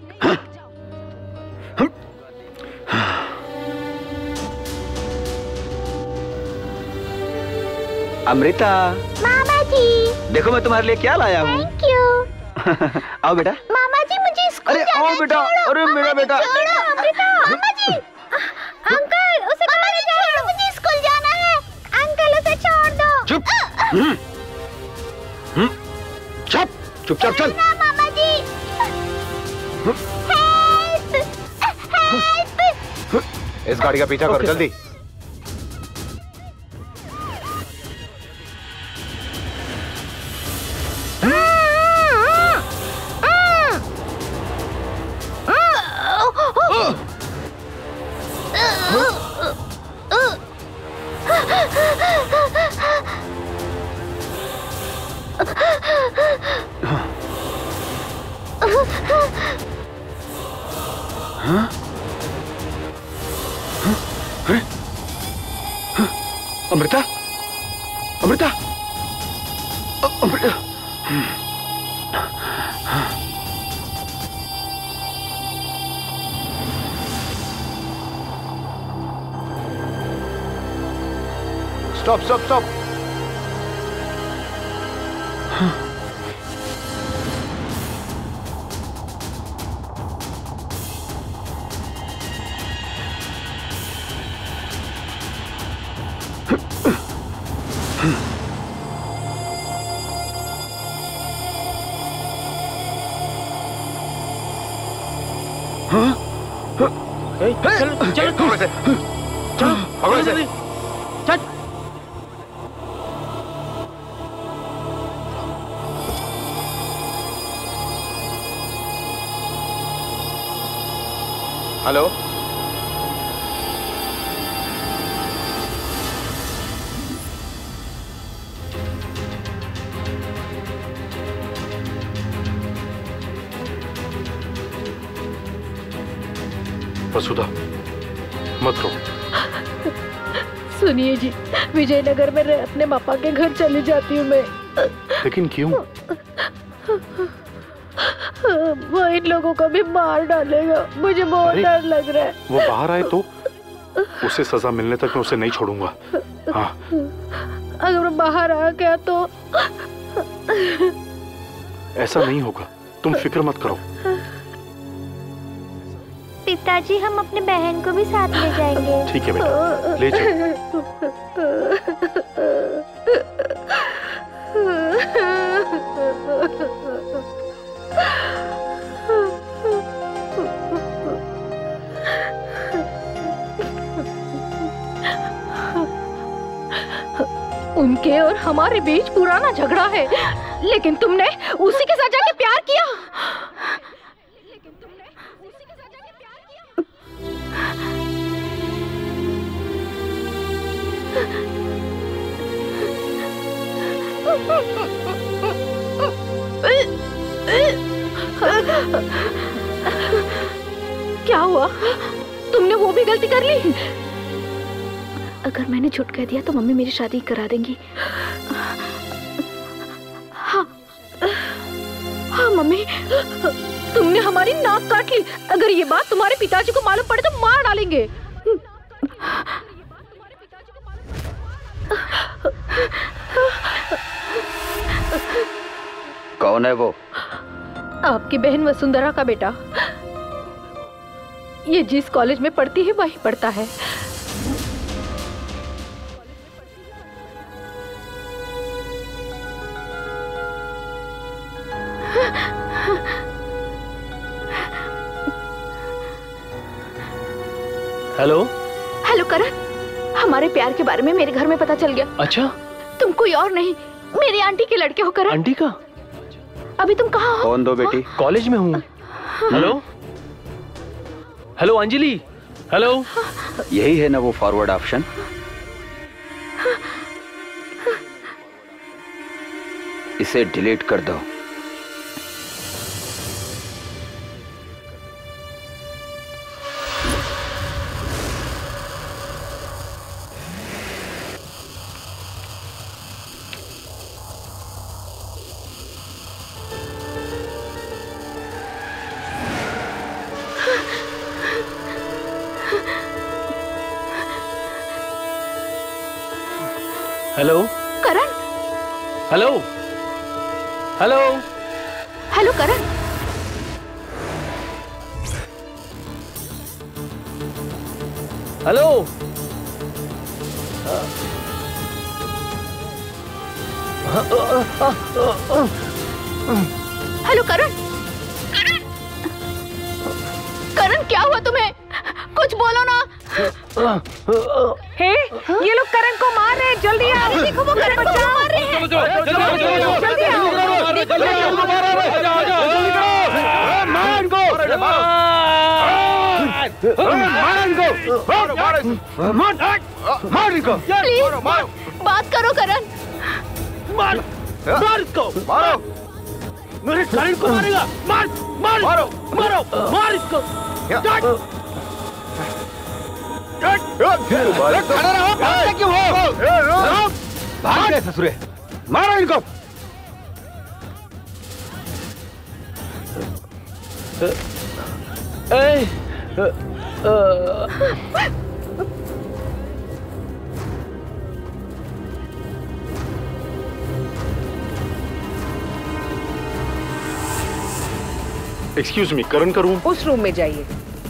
अमृता। मामा जी। देखो मैं तुम्हारे लिए क्या लाया हूँ। Thank you. आओ बेटा। मामा जी मुझे स्कूल अरे जाना है। आओ बेटा। अरे मेरा बेटा। छोड़ो अमृता। मामा जी। अंकल उसे छोड़ो, मुझे स्कूल जाना है। अंकल उसे छोड़ दो। चुप। चुप। चुपचाप चल। मामा जी। हेल्प। इस गाड़ी का पीछा करो जल्दी। Amrita. Amrita. Amrita. Stop stop stop. चल चल भागो ऐसे। चल भागो ऐसे। चल। हेलो। वसुधा, मत रो। सुनिए जी, विजयनगर में अपने पापा के घर चली जाती हूँ मैं। लेकिन क्यों? वो इन लोगों को भी मार डालेगा, मुझे बहुत डर लग रहा है। वो बाहर आए तो उसे सजा मिलने तक मैं उसे नहीं छोड़ूंगा। हाँ, अगर वो बाहर आ गया तो ऐसा नहीं होगा, तुम फिक्र मत करो। पिताजी, हम अपने बहन को भी साथ ले जाएंगे। ठीक है बेटा, ले जाओ। उनके और हमारे बीच पुराना झगड़ा है, लेकिन तुमने उसी के साथ जाके प्यार किया। क्या हुआ? तुमने वो भी गलती कर ली? अगर मैंने झूठ कह दिया तो मम्मी मेरी शादी करा देंगी। हाँ हाँ मम्मी, तुमने हमारी नाक काट ली। अगर ये बात तुम्हारे पिताजी को मालूम पड़े तो मार डालेंगे। कौन है वो? आपकी बहन वसुंधरा का बेटा। ये जिस कॉलेज में पढ़ती है वही पढ़ता है। हेलो हेलो करण, हमारे प्यार के बारे में मेरे घर में पता चल गया। अच्छा? तुम कोई और नहीं, मेरी आंटी के लड़के हो करण। आंटी का? अभी तुम कहाँ हो? कौन दो बेटी? कॉलेज में हूँ। Hello hello Anjali, hello. यही है ना वो फॉरवर्ड ऑप्शन? इसे डिलीट कर दो। Hello Karan. Hello hello hello Karan. Hello hello Karan. Karan क्या हुआ तुम्हें? कुछ बोलो ना। हे, ये लोग करण को मार रहे हैं, जल्दी आओ। देखो वो करण को मार रहे हैं। जल्दी प्लीज बात करो करण। मार मार इसको, मारो। मेरे करण को मारेगा। मार मार मारो मारो मार इसको। खड़ा रहो, भागते क्यों हो? भाग गए ससुरे, मारो इनको। एक्सक्यूज मी, करण का रूम? उस रूम में जाइए।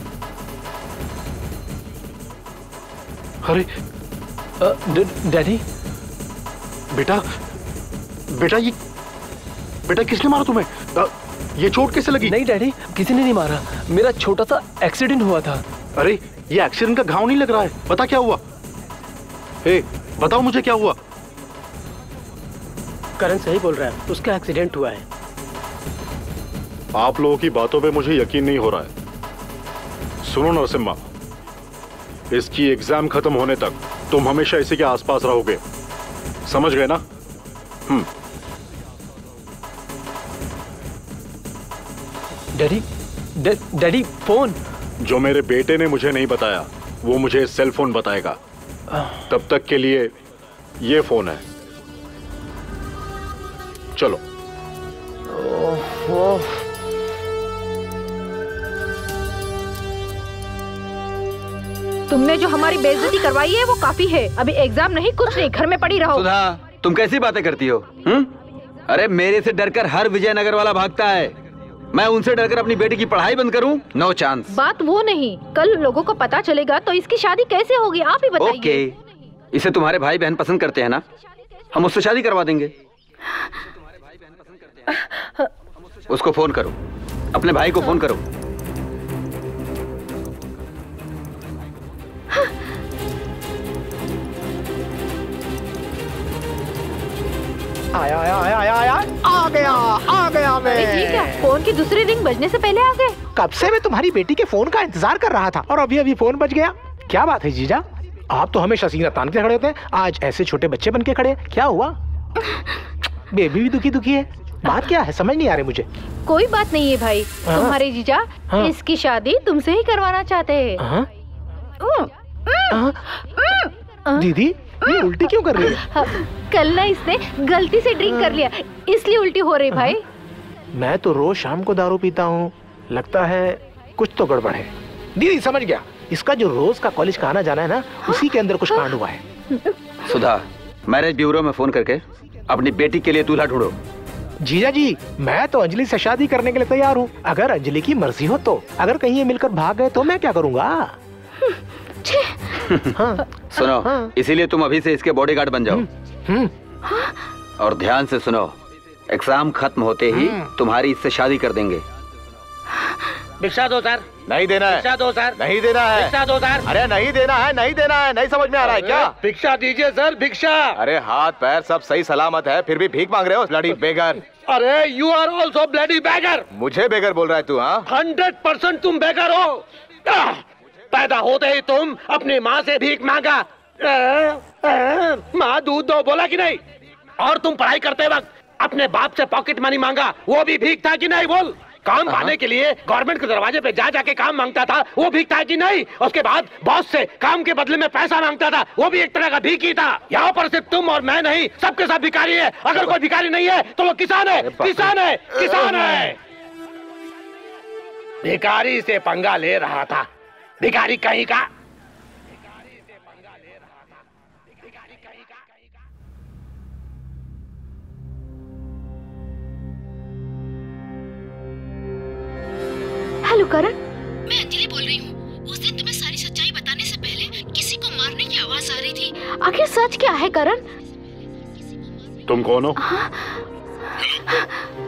अरे डैडी। बेटा बेटा बेटा किसने मारा तुम्हें? ये चोट कैसे लगी? नहीं डैडी, किसी ने नहीं मारा, मेरा छोटा सा एक्सीडेंट हुआ था। अरे ये एक्सीडेंट का घाव नहीं लग रहा है, बता क्या हुआ? हे, बताओ मुझे क्या हुआ? करण सही बोल रहा है, उसका एक्सीडेंट हुआ है। आप लोगों की बातों पे मुझे यकीन नहीं हो रहा है। सुनो नरसिम्हा, इसकी एग्जाम खत्म होने तक तुम हमेशा इसी के आसपास रहोगे, समझ गए ना? Daddy daddy phone. जो मेरे बेटे ने मुझे नहीं बताया वो मुझे सेल फोन बताएगा। तब तक के लिए ये फोन है। चलो। तुमने जो हमारी बेइज्जती करवाई है वो काफी है। अभी एग्जाम नहीं, कुछ नहीं, घर में पड़ी रहो। सुधा, तुम कैसी बातें करती हो? अरे मेरे से डरकर हर विजयनगर वाला भागता है, मैं उनसे डरकर अपनी बेटी की पढ़ाई बंद करूं? No chance. बात वो नहीं, कल लोगों को पता चलेगा तो इसकी शादी कैसे होगी, आप ही बताइए। ओके, इसे तुम्हारे भाई बहन पसंद करते हैं ना, हम उससे शादी करवा देंगे। उसको फोन करो, अपने भाई को फोन करो। आया आया आया आया आया आ गया मैं। ठीक है, फोन की दूसरी रिंग बजने से पहले आ गए। कब से मैं तुम्हारी बेटी के फोन का इंतजार कर रहा था और अभी फोन बज गया। क्या बात है जीजा, आप तो हमेशा सीना तान के खड़े होते हैं, आज ऐसे छोटे बच्चे बन के खड़े। क्या हुआ? बेबी भी दुखी दुखी है, बात क्या है समझ नहीं आ रही मुझे। कोई बात नहीं है भाई, तुम्हारे जीजा इसकी शादी तुमसे ही करवाना चाहते हैं। दीदी ये उल्टी क्यों कर रही है? कल ना इसने गलती से ड्रिंक कर लिया, इसलिए उल्टी हो रही भाई। मैं तो रोज शाम को दारू पीता हूँ, लगता है कुछ तो गड़बड़ है। दीदी समझ गया, इसका जो रोज का कॉलेज का आना जाना है ना, उसी के अंदर कुछ कांड हुआ है। सुधा, मैरिज ब्यूरो में फोन करके अपनी बेटी के लिए दूल्हा ढूंढो। जीजा जी, मैं तो अंजलि से शादी करने के लिए तैयार हूँ, अगर अंजलि की मर्जी हो तो। अगर कहीं ये मिलकर भाग गए तो मैं क्या करूँगा? सुनो, इसीलिए तुम अभी से इसके बॉडीगार्ड बन जाओ। और ध्यान से सुनो, एग्जाम खत्म होते ही तुम्हारी इससे शादी कर देंगे। भिक्षा दो सर। नहीं देना है। भिक्षा दो सर। नहीं देना है। भिक्षा दो सर। अरे नहीं देना है, नहीं देना है, नहीं समझ में आ रहा है क्या? भिक्षा दीजिए सर, भिक्षा। अरे हाथ पैर सब सही सलामत है, फिर भी भीख मांग रहे हो ब्लडी बेगर। अरे you are also bloody beggar. मुझे बेगर बोल रहा है तू? हाँ 100% तुम बेगर हो। पैदा होते ही तुम अपनी माँ से भीख मांगा, माँ दूध दो बोला कि नहीं? और तुम पढ़ाई करते वक्त अपने बाप से पॉकेट मनी मांगा, वो भी भीख था कि नहीं? बोल। काम पाने के लिए गवर्नमेंट के दरवाजे पे जा जाके काम मांगता था, वो भीख था कि नहीं? उसके बाद बॉस से काम के बदले में पैसा मांगता था, वो भी एक तरह का भीख ही था। यहाँ पर सिर्फ तुम और मैं नहीं, सबके सब भिखारी है। अगर कोई भिखारी नहीं है तो वो किसान है, किसान है, किसान है। भिखारी से पंगा ले रहा था, भिखारी कहीं का। हेलो करण, मैं अंजलि बोल रही हूँ। उस दिन तुम्हें सारी सच्चाई बताने से पहले किसी को मारने की आवाज आ रही थी। आखिर सच क्या है करण? तुम कौन हो?